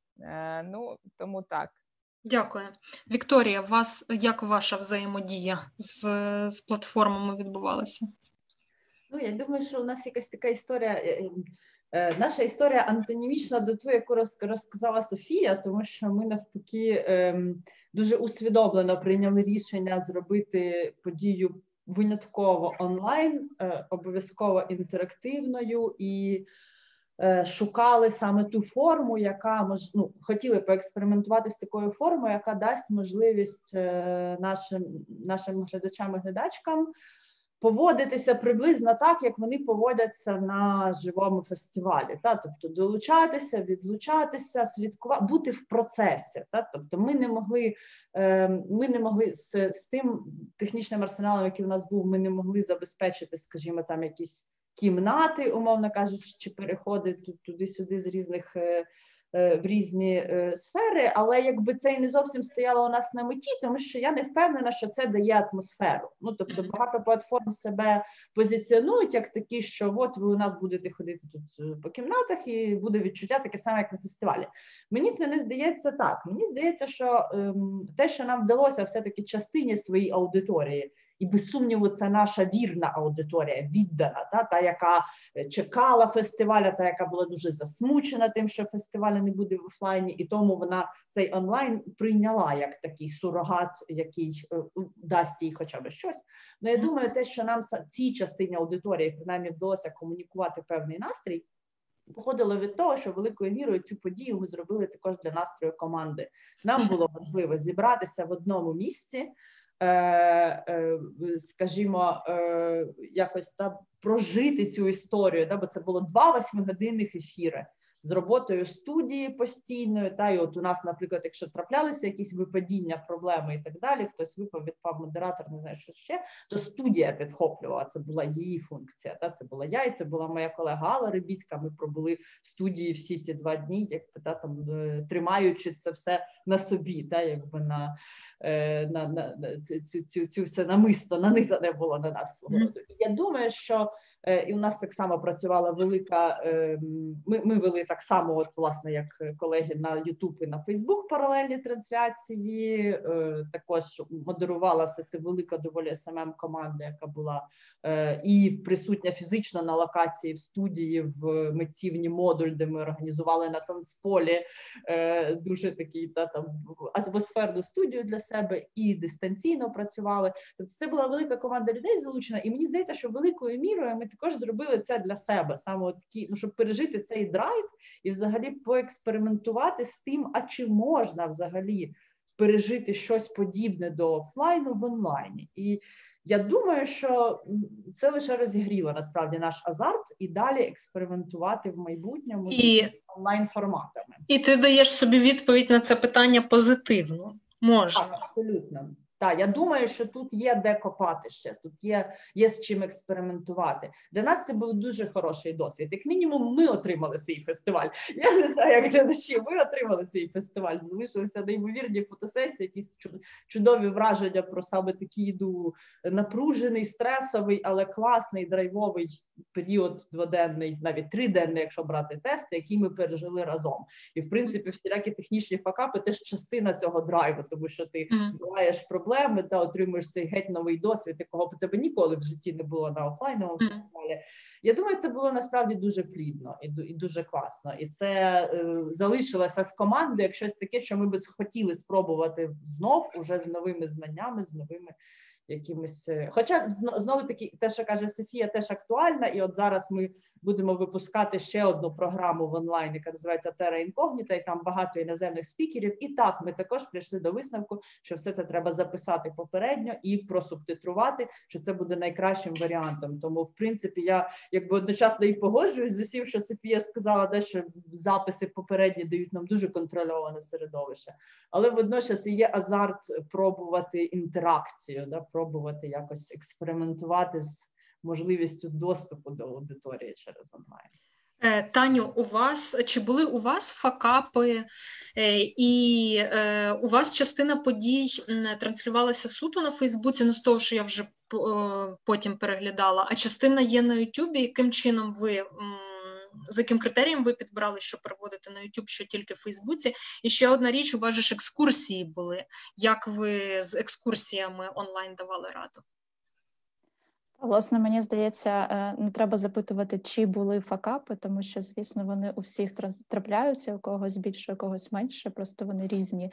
S4: Тому так.
S1: Дякую. Вікторія, як ваша взаємодія з платформами відбувалася?
S3: Ну, я думаю, що у нас якась така історія, наша історія антонімічна до тої, яку розказала Софія, тому що ми навпаки дуже усвідомлено прийняли рішення зробити подію винятково онлайн, обов'язково інтерактивною, і шукали саме ту форму, яка хотіли поекспериментувати з такою формою, яка дасть можливість нашим глядачам і глядачкам поводитися приблизно так, як вони поводяться на живому фестивалі. Тобто долучатися, відлучатися, слідкувати, бути в процесі. Тобто ми не могли з тим технічним арсеналом, який у нас був, ми не могли забезпечити, скажімо, там якісь кімнати, умовно кажучи, чи переходи туди-сюди з різних в різні сфери, але якби це і не зовсім стояло у нас на меті, тому що я не впевнена, що це дає атмосферу. Ну, тобто багато платформ себе позиціонують як такі, що от ви у нас будете ходити тут по кімнатах і буде відчуття таке саме, як на фестивалі. Мені це не здається так. Мені здається, що те, що нам вдалося все-таки частині своїй аудиторії, і без сумніву це наша вірна аудиторія, віддана, та яка чекала фестиваля, та яка була дуже засмучена тим, що фестиваль не буде в офлайні, і тому вона цей онлайн прийняла як такий сурогат, який дасть їй хоча б щось. Ну, я думаю, те, що нам цій частині аудиторії принаймні вдалося комунікувати певний настрій, походило від того, що великою мірою цю подію ми зробили також для настрою команди. Нам було важливо зібратися в одному місці, скажімо, якось прожити цю історію, бо це було 2 8-годинних ефіри з роботою студії постійною, і от у нас, наприклад, якщо траплялися якісь випадіння, проблеми і так далі, хтось відпав модератор, не знаю, що ще, то студія підхоплювала, це була її функція, це була я, і це була моя колега Алла Рибіцька, ми пробули в студії всі ці 2 дні, тримаючи це все на собі, цю все намисто нанизане було на нас свого роду. Я думаю, що і у нас так само працювала велика, ми вели так само, от, власне, як колеги на YouTube і на Facebook паралельні трансляції, також модерувала все це велика доволі SMM-команда, яка була і присутня фізично на локації в студії, в митцівні модуль, де ми організували на танцполі дуже такий там атмосферну студію для себе, і дистанційно працювали. Тобто це була велика команда людей залучена, і мені здається, що великою мірою ми також зробили це для себе, саме такі, щоб пережити цей драйв і взагалі поекспериментувати з тим, а чи можна взагалі пережити щось подібне до офлайну в онлайні. І я думаю, що це лише розігріло насправді наш азарт і далі експериментувати в майбутньому з онлайн-форматами.
S1: І ти даєш собі відповідь на це питання позитивно. Можна.
S3: Так, абсолютно. Так, я думаю, що тут є де копати ще, тут є з чим експериментувати. Для нас це був дуже хороший досвід. Як мінімум, ми отримали свій фестиваль. Я не знаю, як глядачі, ми отримали свій фестиваль. Залишилися неймовірні фотосесії, якісь чудові враження про саме такий напружений, стресовий, але класний, драйвовий період дводенний, навіть триденний, якщо брати тести, які ми пережили разом. І, в принципі, всілякі технічні факапи теж частина цього драйву, тому що ти маєш проблеми та отримуєш цей геть новий досвід, якого б у тебе ніколи в житті не було на офлайновому фестивалі. Я думаю, це було насправді дуже плідно і дуже класно. І це залишилося з командою як щось таке, що ми би хотіли спробувати знов, уже з новими знаннями, з новими якимось... Хоча, знову-таки, те, що каже Софія, теж актуальна, і от зараз ми будемо випускати ще одну програму в онлайн, яка називається Terra Incognita, і там багато іноземних спікерів. І так, ми також прийшли до висновку, що все це треба записати попередньо і просубтитрувати, що це буде найкращим варіантом. Тому, в принципі, я якби одночасно і погоджуюсь з усім, що Софія сказала, де що записи попередні дають нам дуже контрольоване середовище. Але водночас і є азарт пробувати інтеракцію, да, пробувати якось експериментувати з можливістю доступу до аудиторії через онлайн.
S1: Таню, чи були у вас факапи, і у вас частина подій транслювалася суто на Фейсбуці, ну з того, що я вже потім переглядала, а частина є на Ютубі? Яким чином за яким критерієм ви підбирали, що переводити на YouTube, що тільки в Фейсбуці? І ще одна річ, у вас же ж екскурсії були. Як ви з екскурсіями онлайн давали раду?
S6: Власне, мені здається, не треба запитувати, чи були факапи, тому що, звісно, вони у всіх трапляються, у когось більше, у когось менше, просто вони різні.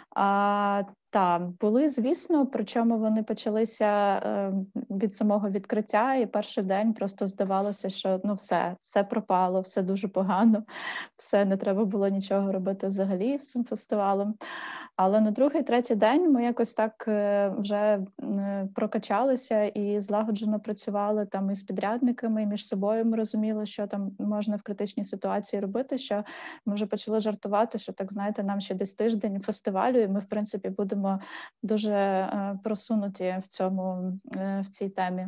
S6: Так, були, звісно, причому вони почалися від самого відкриття, і перший день просто здавалося, що все пропало, все дуже погано, все, не треба було нічого робити взагалі з цим фестивалем. Але на другий, третій день ми якось так вже прокачалися і злагоджено працювали там із підрядниками, і між собою ми розуміли, що там можна в критичній ситуації робити, що ми вже почали жартувати, що, так знаєте, нам ще десь тиждень фестивалю, і ми, в принципі, будемо дуже просунуті в цій темі.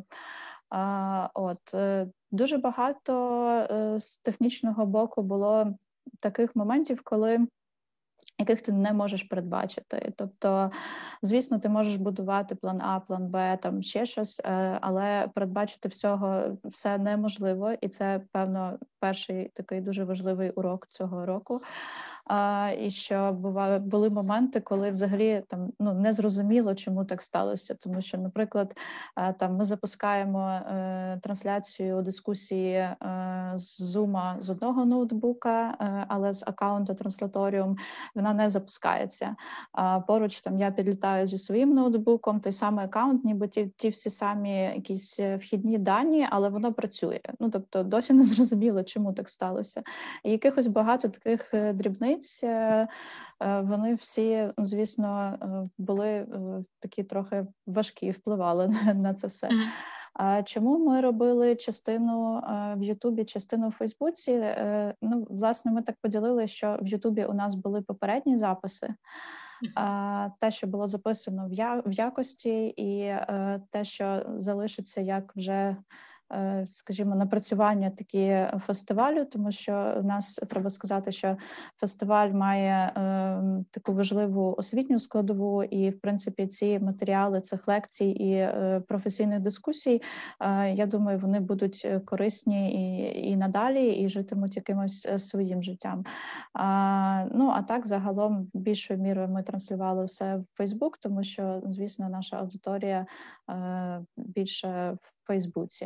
S6: Дуже багато з технічного боку було таких моментів, яких ти не можеш передбачити. Тобто, звісно, ти можеш будувати план А, план Б, там ще щось, але передбачити все неможливо, і це, певно, перший такий дуже важливий урок цього року. І що були моменти, коли взагалі там не зрозуміло, чому так сталося. Тому що, наприклад, там ми запускаємо трансляцію дискусії з Zoom з одного ноутбука, але з аккаунту Translatorium вона не запускається. Поруч там я підлітаю зі своїм ноутбуком, той самий аккаунт, ніби ті всі самі якісь вхідні дані, але воно працює. Тобто досі не зрозуміло, чому так сталося. І якихось багато таких дрібниць. Вони всі, звісно, були такі трохи важкі, впливали на це все. Чому ми робили частину в Ютубі, частину в Фейсбуці? Власне, ми так поділили, що в Ютубі у нас були попередні записи, те, що було записано в якості, і те, що залишиться як вже скажімо, напрацювання такі фестивалю, тому що у нас, треба сказати, що фестиваль має таку важливу освітню складову, і, в принципі, ці матеріали цих лекцій і професійних дискусій, я думаю, вони будуть корисні і надалі, і житимуть якимось своїм життям. А так, загалом, більшою мірою ми транслювали все в Фейсбук, тому що, звісно, наша аудиторія більше в Фейсбуці.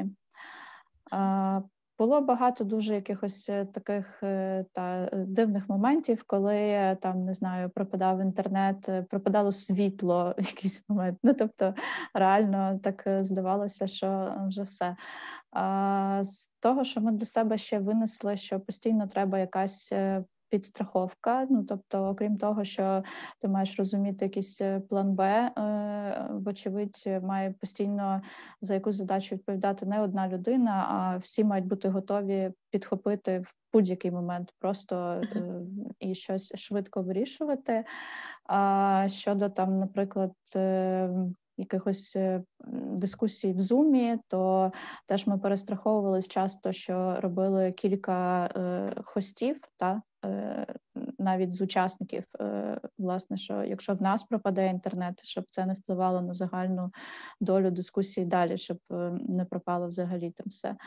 S6: Було багато дуже якихось таких дивних моментів, коли там, не знаю, пропадав інтернет, пропадало світло в якийсь момент. Тобто, реально так здавалося, що вже все. З того, що ми для себе ще винесли, що постійно треба якась підстраховка, тобто, окрім того, що ти маєш розуміти якийсь план Б, вочевидь, має постійно за якусь задачу відповідати не одна людина, а всі мають бути готові підхопити в будь-який момент просто і щось швидко вирішувати. Щодо там, наприклад, якихось дискусій в Zoom, то теж ми перестраховувались часто, що робили кілька хостів, навіть з учасників, власне, що якщо в нас пропаде інтернет, щоб це не впливало на загальну долю дискусії далі, щоб не пропало взагалі там все.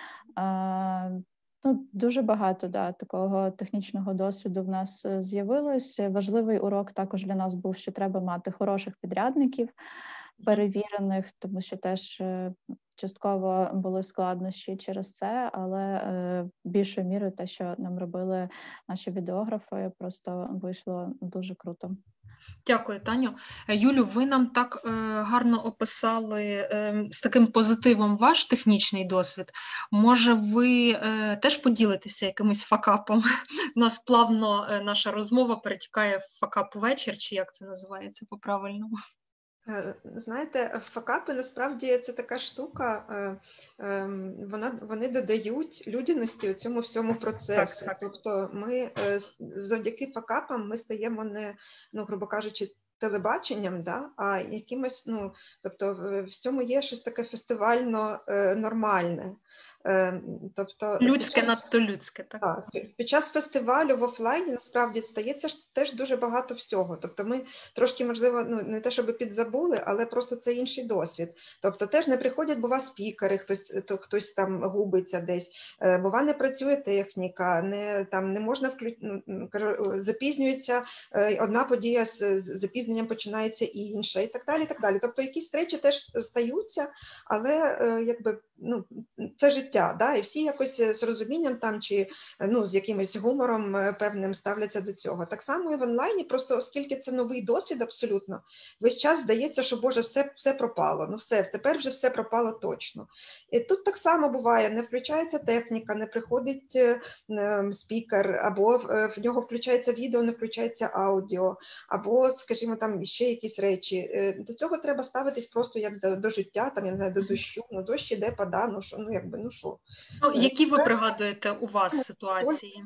S6: Дуже багато такого технічного досвіду в нас з'явилось. Важливий урок також для нас був, що треба мати хороших підрядників, перевірених, тому що теж частково були складнощі через це, але більшою мірою те, що нам робили наші відеографи, просто вийшло дуже круто.
S1: Дякую, Таню. Юлю, ви нам так гарно описали з таким позитивом ваш технічний досвід. Може, ви теж поділитеся якимось факапом? У нас плавно наша розмова перетікає в факап вечір, чи як це називається по-правильному?
S2: Знаєте, факапи, насправді, це така штука, вони додають людяності у цьому всьому процесу. Так. Тобто ми завдяки факапам ми стаємо не, грубо кажучи, телебаченням, а якимось, тобто в цьому є щось таке фестивально нормальне. Тобто,
S1: людське, надто людське.
S2: Так, під час фестивалю в офлайні насправді стається теж дуже багато всього. Тобто ми трошки, можливо, не те, щоб підзабули, але просто це інший досвід. Тобто теж не приходять, бува, спікери, хтось там губиться десь, бува, не працює техніка, не можна запізнюється одна подія, з запізненням починається інша і так далі, і так далі. Тобто якісь речі теж стаються, але це життя, і всі якось з розумінням там чи з якимось гумором певним ставляться до цього. Так само і в онлайні, просто оскільки це новий досвід абсолютно, весь час здається, що, Боже, все пропало, тепер вже все пропало точно. І тут так само буває, не включається техніка, не приходить спікер, або в нього включається відео, не включається аудіо, або, скажімо, там ще якісь речі. До цього треба ставитись просто як до життя, там, я не знаю, до дощу, дощ іде, пада, що.
S1: Які ви пригадуєте у вас ситуації?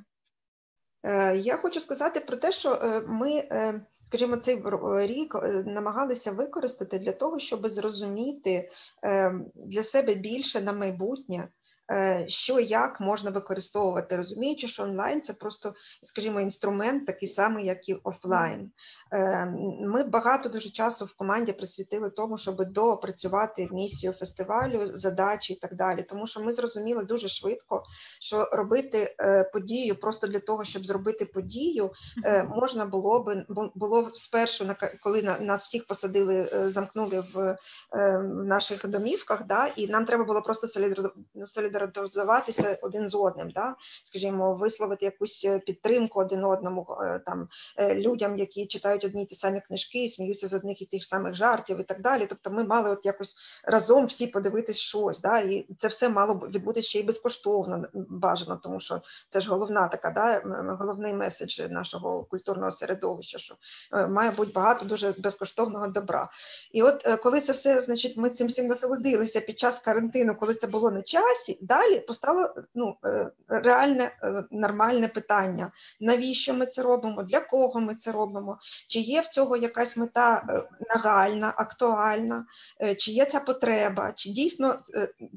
S2: Я хочу сказати про те, що ми, скажімо, цей рік намагалися використати для того, щоб зрозуміти для себе більше на майбутнє, що як можна використовувати, розуміючи, що онлайн – це просто, скажімо, інструмент такий самий, як і офлайн. Ми багато дуже часу в команді присвятили тому, щоб доопрацювати місію фестивалю, задачі і так далі, тому що ми зрозуміли дуже швидко, що робити подію просто для того, щоб зробити подію, можна було спершу, коли нас всіх посадили, замкнули в наших домівках, і нам треба було просто солідаризуватися один з одним, скажімо, висловити якусь підтримку один одному, там, людям, які читають одні й ті самі книжки, сміються з одних і тих самих жартів і так далі. Тобто ми мали якось разом всі подивитись щось, і це все мало відбутися ще й безкоштовно, бажано, тому що це ж головна така, головний меседж нашого культурного середовища, що має бути багато дуже безкоштовного добра. І от коли це все, значить, ми цим всім насолодилися під час карантину, коли це було на часі, далі постало реальне, нормальне питання. Навіщо ми це робимо? Для кого ми це робимо? Чи є в цього якась мета нагальна, актуальна? Чи є ця потреба? Чи дійсно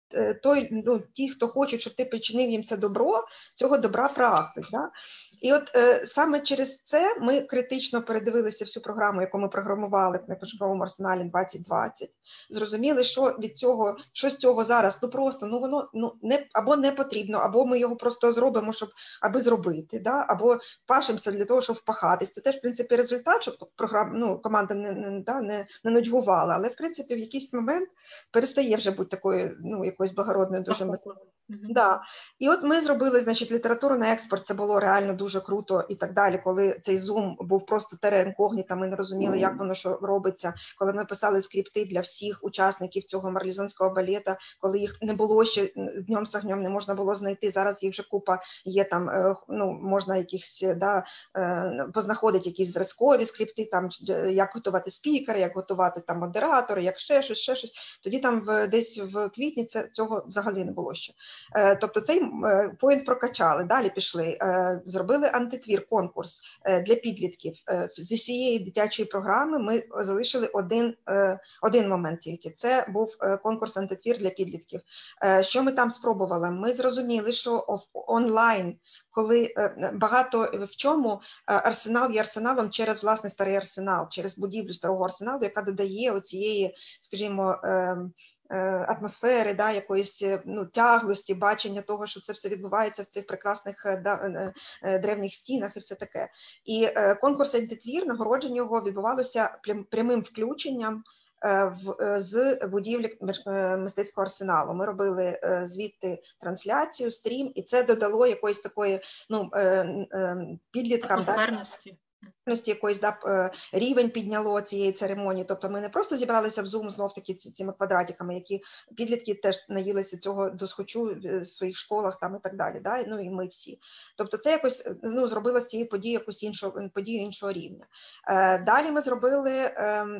S2: ті, хто хочуть, щоб ти причинив їм це добро, цього добра прагнуть. Да? І от саме через це ми критично передивилися всю програму, яку ми програмували на книжковому арсеналі 2020. Зрозуміли, що від цього, що з цього зараз, воно або не потрібно, або ми його просто зробимо, аби зробити, да? Або впашемося для того, щоб впахатись. Це теж, в принципі, результат, щоб команда не нудьгувала, але, в принципі, в якийсь момент перестає вже бути такою, якоюсь благородною дуже метою. Да. І от ми зробили, значить, літературу на експорт, це було реально дуже круто і так далі, коли цей Zoom був просто терра інкогніта, ми не розуміли, як воно що робиться, коли ми писали скрипти для всіх учасників цього марлезонського балета, коли їх не було ще днем з огнем, не можна було знайти, зараз їх вже купа є там, можна якісь, познаходити якісь зразкові скрипти, там, як готувати спікера, як готувати там модератори, як ще щось. Тоді там десь в квітні цього взагалі не було ще. Тобто цей поінт прокачали, далі пішли, зробили антитвір, конкурс для підлітків. З усієї дитячої програми ми залишили один момент тільки, це був конкурс антитвір для підлітків. Що ми там спробували? Ми зрозуміли, що онлайн, коли багато в чому арсенал є арсеналом через власне старий арсенал, через будівлю старого арсеналу, яка додає оцієї, скажімо, атмосфери, да, якоїсь тяглості, бачення того, що це все відбувається в цих прекрасних древніх стінах і все таке. І конкурс антитвір, нагородження його відбувалося прямим включенням з будівлі мистецького арсеналу. Ми робили звідти трансляцію, стрім, і це додало якоїсь такої підліткам
S1: атмосферності.
S2: Якийсь рівень підняло цієї церемонії. Тобто ми не просто зібралися в Zoom знов-таки цими квадратиками, які підлітки теж наїлися цього досхочу в своїх школах там і так далі. Да? І ми всі. Тобто це якось зробило з цієї події якусь подію іншого рівня. Далі ми зробили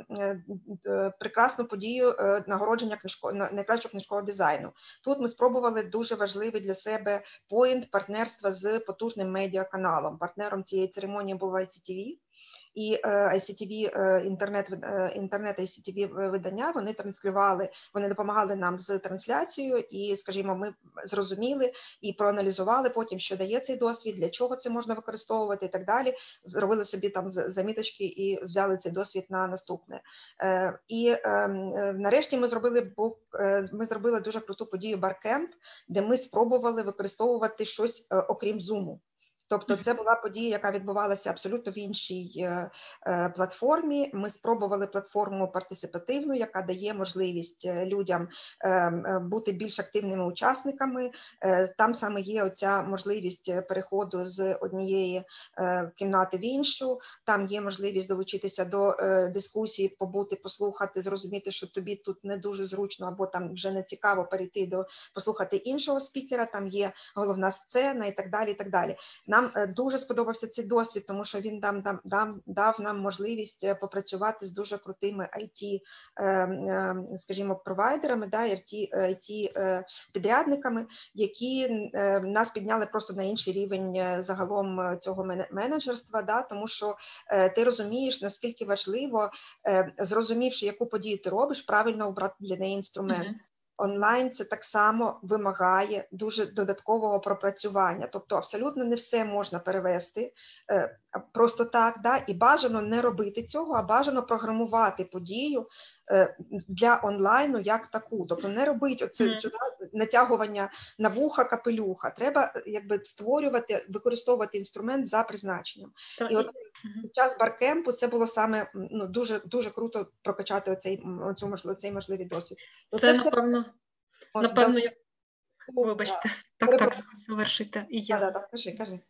S2: прекрасну подію нагородження найкращого книжкового дизайну. Тут ми спробували дуже важливий для себе поінт партнерства з потужним медіаканалом. Партнером цієї церемонії був ICTV. І ICTV, інтернет ICTV видання, вони транслювали, вони допомагали нам з трансляцією і, скажімо, ми зрозуміли і проаналізували потім, що дає цей досвід, для чого це можна використовувати і так далі. Зробили собі там заміточки і взяли цей досвід на наступне. І нарешті ми зробили дуже круту подію Barcamp, де ми спробували використовувати щось окрім Zoom. Тобто це була подія, яка відбувалася абсолютно в іншій платформі. Ми спробували платформу партисипативну, яка дає можливість людям бути більш активними учасниками. Там саме є оця можливість переходу з однієї кімнати в іншу, там є можливість долучитися до дискусії, побути, послухати, зрозуміти, що тобі тут не дуже зручно або там вже не цікаво перейти послухати іншого спікера, там є головна сцена і так далі, і так далі. Нам дуже сподобався цей досвід, тому що він дав нам можливість попрацювати з дуже крутими IT, скажімо, провайдерами, да, IT-підрядниками, які нас підняли просто на інший рівень загалом цього менеджерства, да, тому що ти розумієш, наскільки важливо, зрозумівши, яку подію ти робиш, правильно обрати для неї інструмент. Онлайн це так само вимагає дуже додаткового пропрацювання. Тобто абсолютно не все можна перевести просто так, да? І бажано не робити цього, а бажано програмувати подію для онлайну як таку. Тобто не робити оце натягування на вуха капелюха. Треба створювати, використовувати інструмент за призначенням. І от під час баркемпу це було саме дуже, дуже круто прокачати цей можливий досвід.
S1: Це напевно, як... Вибачте, так, завершите. І я.
S2: Так, кажи.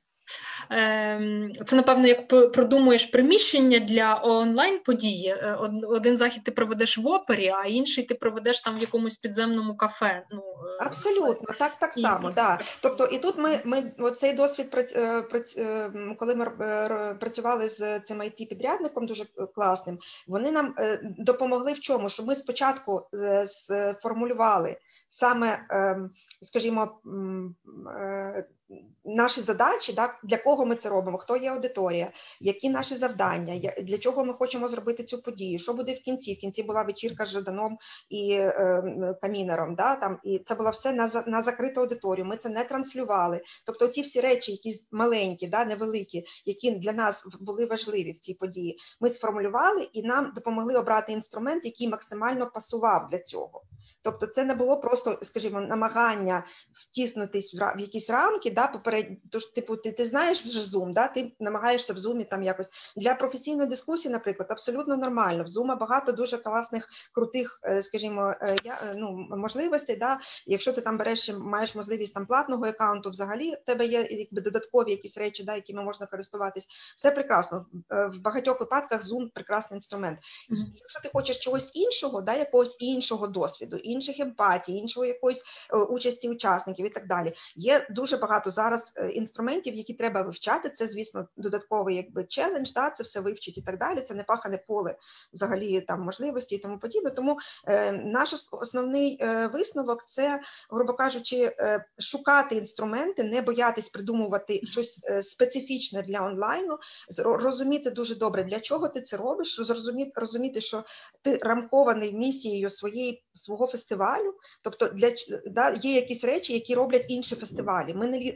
S1: Це, напевно, як продумуєш приміщення для онлайн-події. Один захід ти проведеш в опері, а інший ти проведеш там в якомусь підземному кафе.
S2: Абсолютно, так само, да. Тобто і тут ми цей досвід, коли ми працювали з цим IT-підрядником дуже класним, вони нам допомогли в чому? Що ми спочатку сформулювали саме, скажімо, наші задачі, да, для кого ми це робимо, хто є аудиторія, які наші завдання, для чого ми хочемо зробити цю подію, що буде в кінці. В кінці була вечірка з Жаданом і Камінером, да, там, і це було все на закриту аудиторію, ми це не транслювали. Тобто ці всі речі, якісь маленькі, да, невеликі, які для нас були важливі в цій події, ми сформулювали і нам допомогли обрати інструмент, який максимально пасував для цього. Тобто це не було просто, скажімо, намагання втиснутись в якісь рамки, да, тож, типу, ти знаєш вже Zoom, да, ти намагаєшся в Zoom там якось. Для професійної дискусії, наприклад, абсолютно нормально. В Zoom багато дуже класних, крутих, скажімо, можливостей, да. Якщо ти там маєш можливість там платного аккаунту, взагалі, в тебе є якби додаткові якісь речі, да, якими можна користуватись. Все прекрасно. В багатьох випадках Zoom прекрасний інструмент. Якщо ти хочеш чогось іншого, да, якогось іншого досвіду, інших емпатій, іншого якоїсь участі учасників і так далі. Є дуже багато зараз інструментів, які треба вивчати. Це, звісно, додатковий якби челендж, да, це все вивчить і так далі. Це не пахане поле взагалі там можливості і тому подібне. Тому наш основний висновок – це, грубо кажучи, шукати інструменти, не боятись придумувати щось специфічне для онлайну, розуміти дуже добре, для чого ти це робиш, розуміти, що ти рамкований місією свого фестивалю, тобто є якісь речі, які роблять інші фестивалі. Ми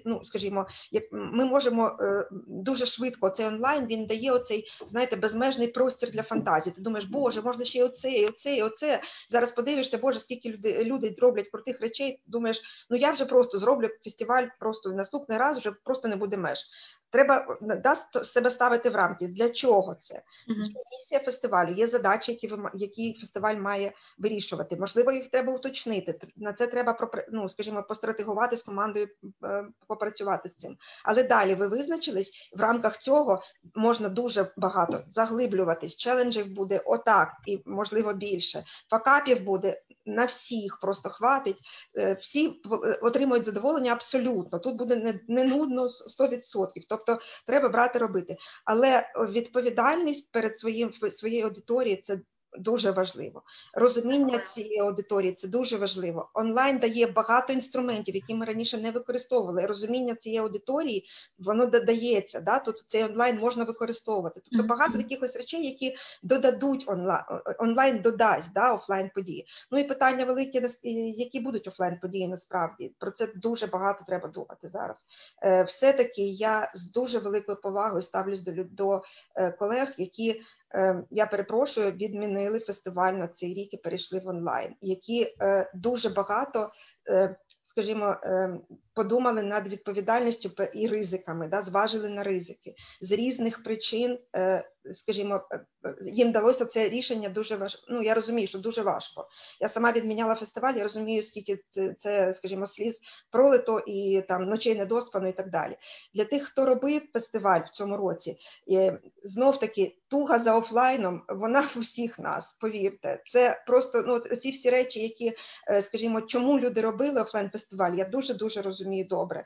S2: ми можемо дуже швидко, цей онлайн, він дає оцей, знаєте, безмежний простір для фантазії. Ти думаєш, боже, можна ще і оце. Зараз подивишся, боже, скільки люди роблять крутих речей, думаєш, я вже просто зроблю фестиваль, просто наступний раз вже просто не буде меж. Треба себе ставити в рамки. Для чого це? Місія фестивалю, є задачі, які фестиваль має вирішувати. Можливо, їх треба уточнити. На це треба, постратегувати з командою, попрацювати з цим. Але далі ви визначились, в рамках цього можна дуже багато заглиблюватись. Челенджів буде отак і, можливо, більше. Факапів буде на всіх, просто хватить. Всі отримують задоволення абсолютно. Тут буде не нудно 100%. Тобто треба брати, робити. Але відповідальність перед своєю аудиторією – це дуже важливо. Розуміння цієї аудиторії – це дуже важливо. Онлайн дає багато інструментів, які ми раніше не використовували. Розуміння цієї аудиторії, воно додається. Да? Тут цей онлайн можна використовувати. Тобто багато якихось речей, які додадуть онлайн додасть, да, офлайн події. І питання великі, які будуть офлайн події насправді. Про це дуже багато треба думати зараз. Все-таки я з дуже великою повагою ставлюсь до колег, які, я перепрошую, відмінили фестиваль на цей рік і перейшли в онлайн, які дуже багато, скажімо, подумали над відповідальністю і ризиками, да, зважили на ризики. З різних причин, скажімо, їм вдалося це рішення дуже важко. Я розумію, що дуже важко. Я сама відміняла фестиваль, я розумію, скільки це, скажімо, сліз пролито і там ночей недоспано і так далі. Для тих, хто робив фестиваль в цьому році, знов-таки туга за офлайном, вона в усіх нас, повірте. Це просто, ці всі речі, які, скажімо, чому люди робили офлайн-фестиваль, я дуже-дуже розумію добре.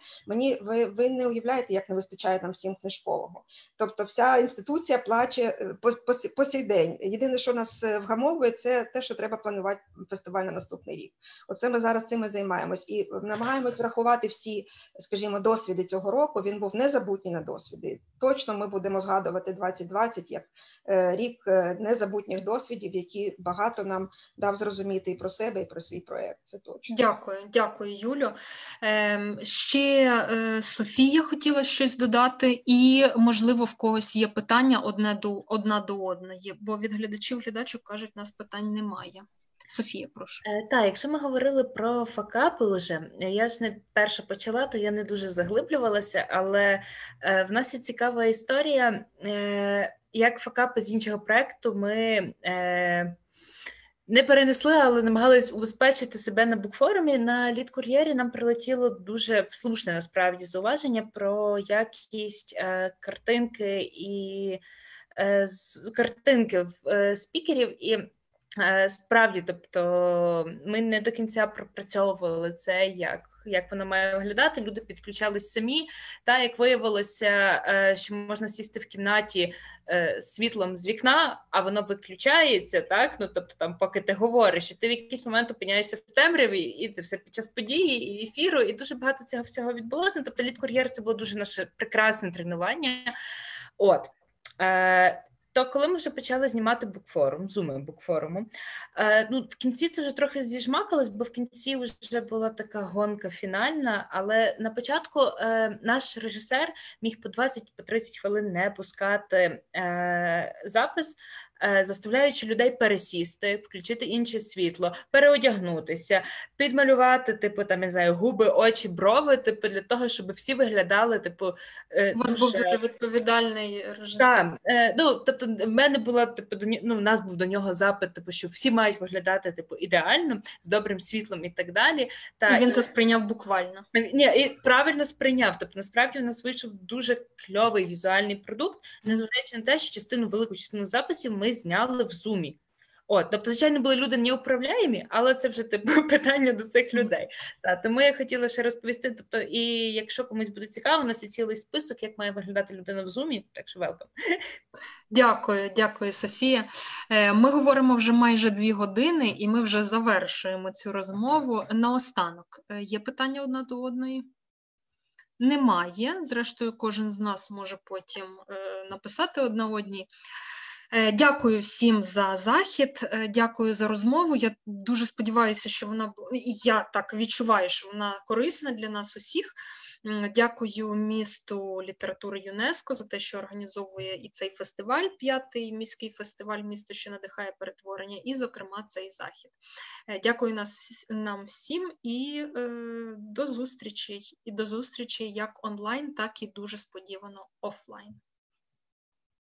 S2: Ви не уявляєте, як не вистачає нам всім книжкового. Тобто вся інституція плаче по сей день. Єдине, що нас вгамовує, це те, що треба планувати фестиваль на наступний рік. Оце ми зараз цим і займаємось. І намагаємось врахувати всі, скажімо, досвіди цього року. Він був незабутній на досвіди. Точно ми будемо згадувати 2020 як рік незабутніх досвідів, які багато нам дав зрозуміти і про себе, і про свій проєкт. Це точно.
S1: Дякую, Юлю. Ще Софія хотіла щось додати, і, можливо, в когось є питання одна до одної, бо від глядачів кажуть, у нас питань немає. Софія, прошу.
S5: Так, якщо ми говорили про факапи вже, я ж не перша почала, то я не дуже заглиблювалася, але в нас є цікава історія, як факапи з іншого проєкту ми не перенесли, але намагались убезпечити себе на букфорумі. На лід-кур'єрі нам прилетіло дуже слушне, насправді, зауваження про якість картинки спікерів. І Справді, тобто ми не до кінця пропрацьовували це, як воно має виглядати. Люди підключались самі. Та як виявилося, що можна сісти в кімнаті світлом з вікна, а воно виключається, так? Ну тобто, там, поки ти говориш, і ти в якийсь момент опиняєшся в темряві, і це все під час події і ефіру, і дуже багато цього всього відбулося. Тобто, лід-кур'єр — це було дуже наше прекрасне тренування. От. То коли ми вже почали знімати букфорум, зуми букфоруму, в кінці це вже трохи зіжмакалось, бо в кінці вже була така гонка фінальна, але на початку наш режисер міг по 20-30 хвилин не пускати запис, заставляючи людей пересісти, включити інше світло, переодягнутися, підмалювати, типу, там, я не знаю, губи, очі, брови, типу, для того, щоб всі виглядали, типу,
S1: у вас був дуже відповідальний режисер.
S5: Так, тобто, в мене була, типу, в нас був до нього запит, типу, що всі мають виглядати, типу, ідеально, з добрим світлом і так далі.
S1: І він це сприйняв буквально.
S5: Ні, і правильно сприйняв. Тобто, насправді, у нас вийшов дуже кльовий візуальний продукт, незважаючи на те, що велику частину записів ми зняли в Zoom. Тобто, звичайно, були люди неуправляємі, але це вже типу питання до цих людей. Тому я хотіла ще розповісти. Тобто, і якщо комусь буде цікаво, у нас є цілий список, як має виглядати людина в Zoom, так що welcome.
S1: Дякую, Софія. Ми говоримо вже майже 2 години, і ми вже завершуємо цю розмову. Наостанок, є питання одна до одної? Немає. Зрештою, кожен з нас може потім написати одна одній. Дякую всім за захід, дякую за розмову. Я дуже сподіваюся, що я так відчуваю, що вона корисна для нас усіх. Дякую місту літератури ЮНЕСКО за те, що організовує і цей фестиваль, 5-й міський фестиваль «Місто, що надихає перетворення», і, зокрема, цей захід. Дякую нам всім і до зустрічей. І до зустрічей як онлайн, так і дуже сподівано офлайн.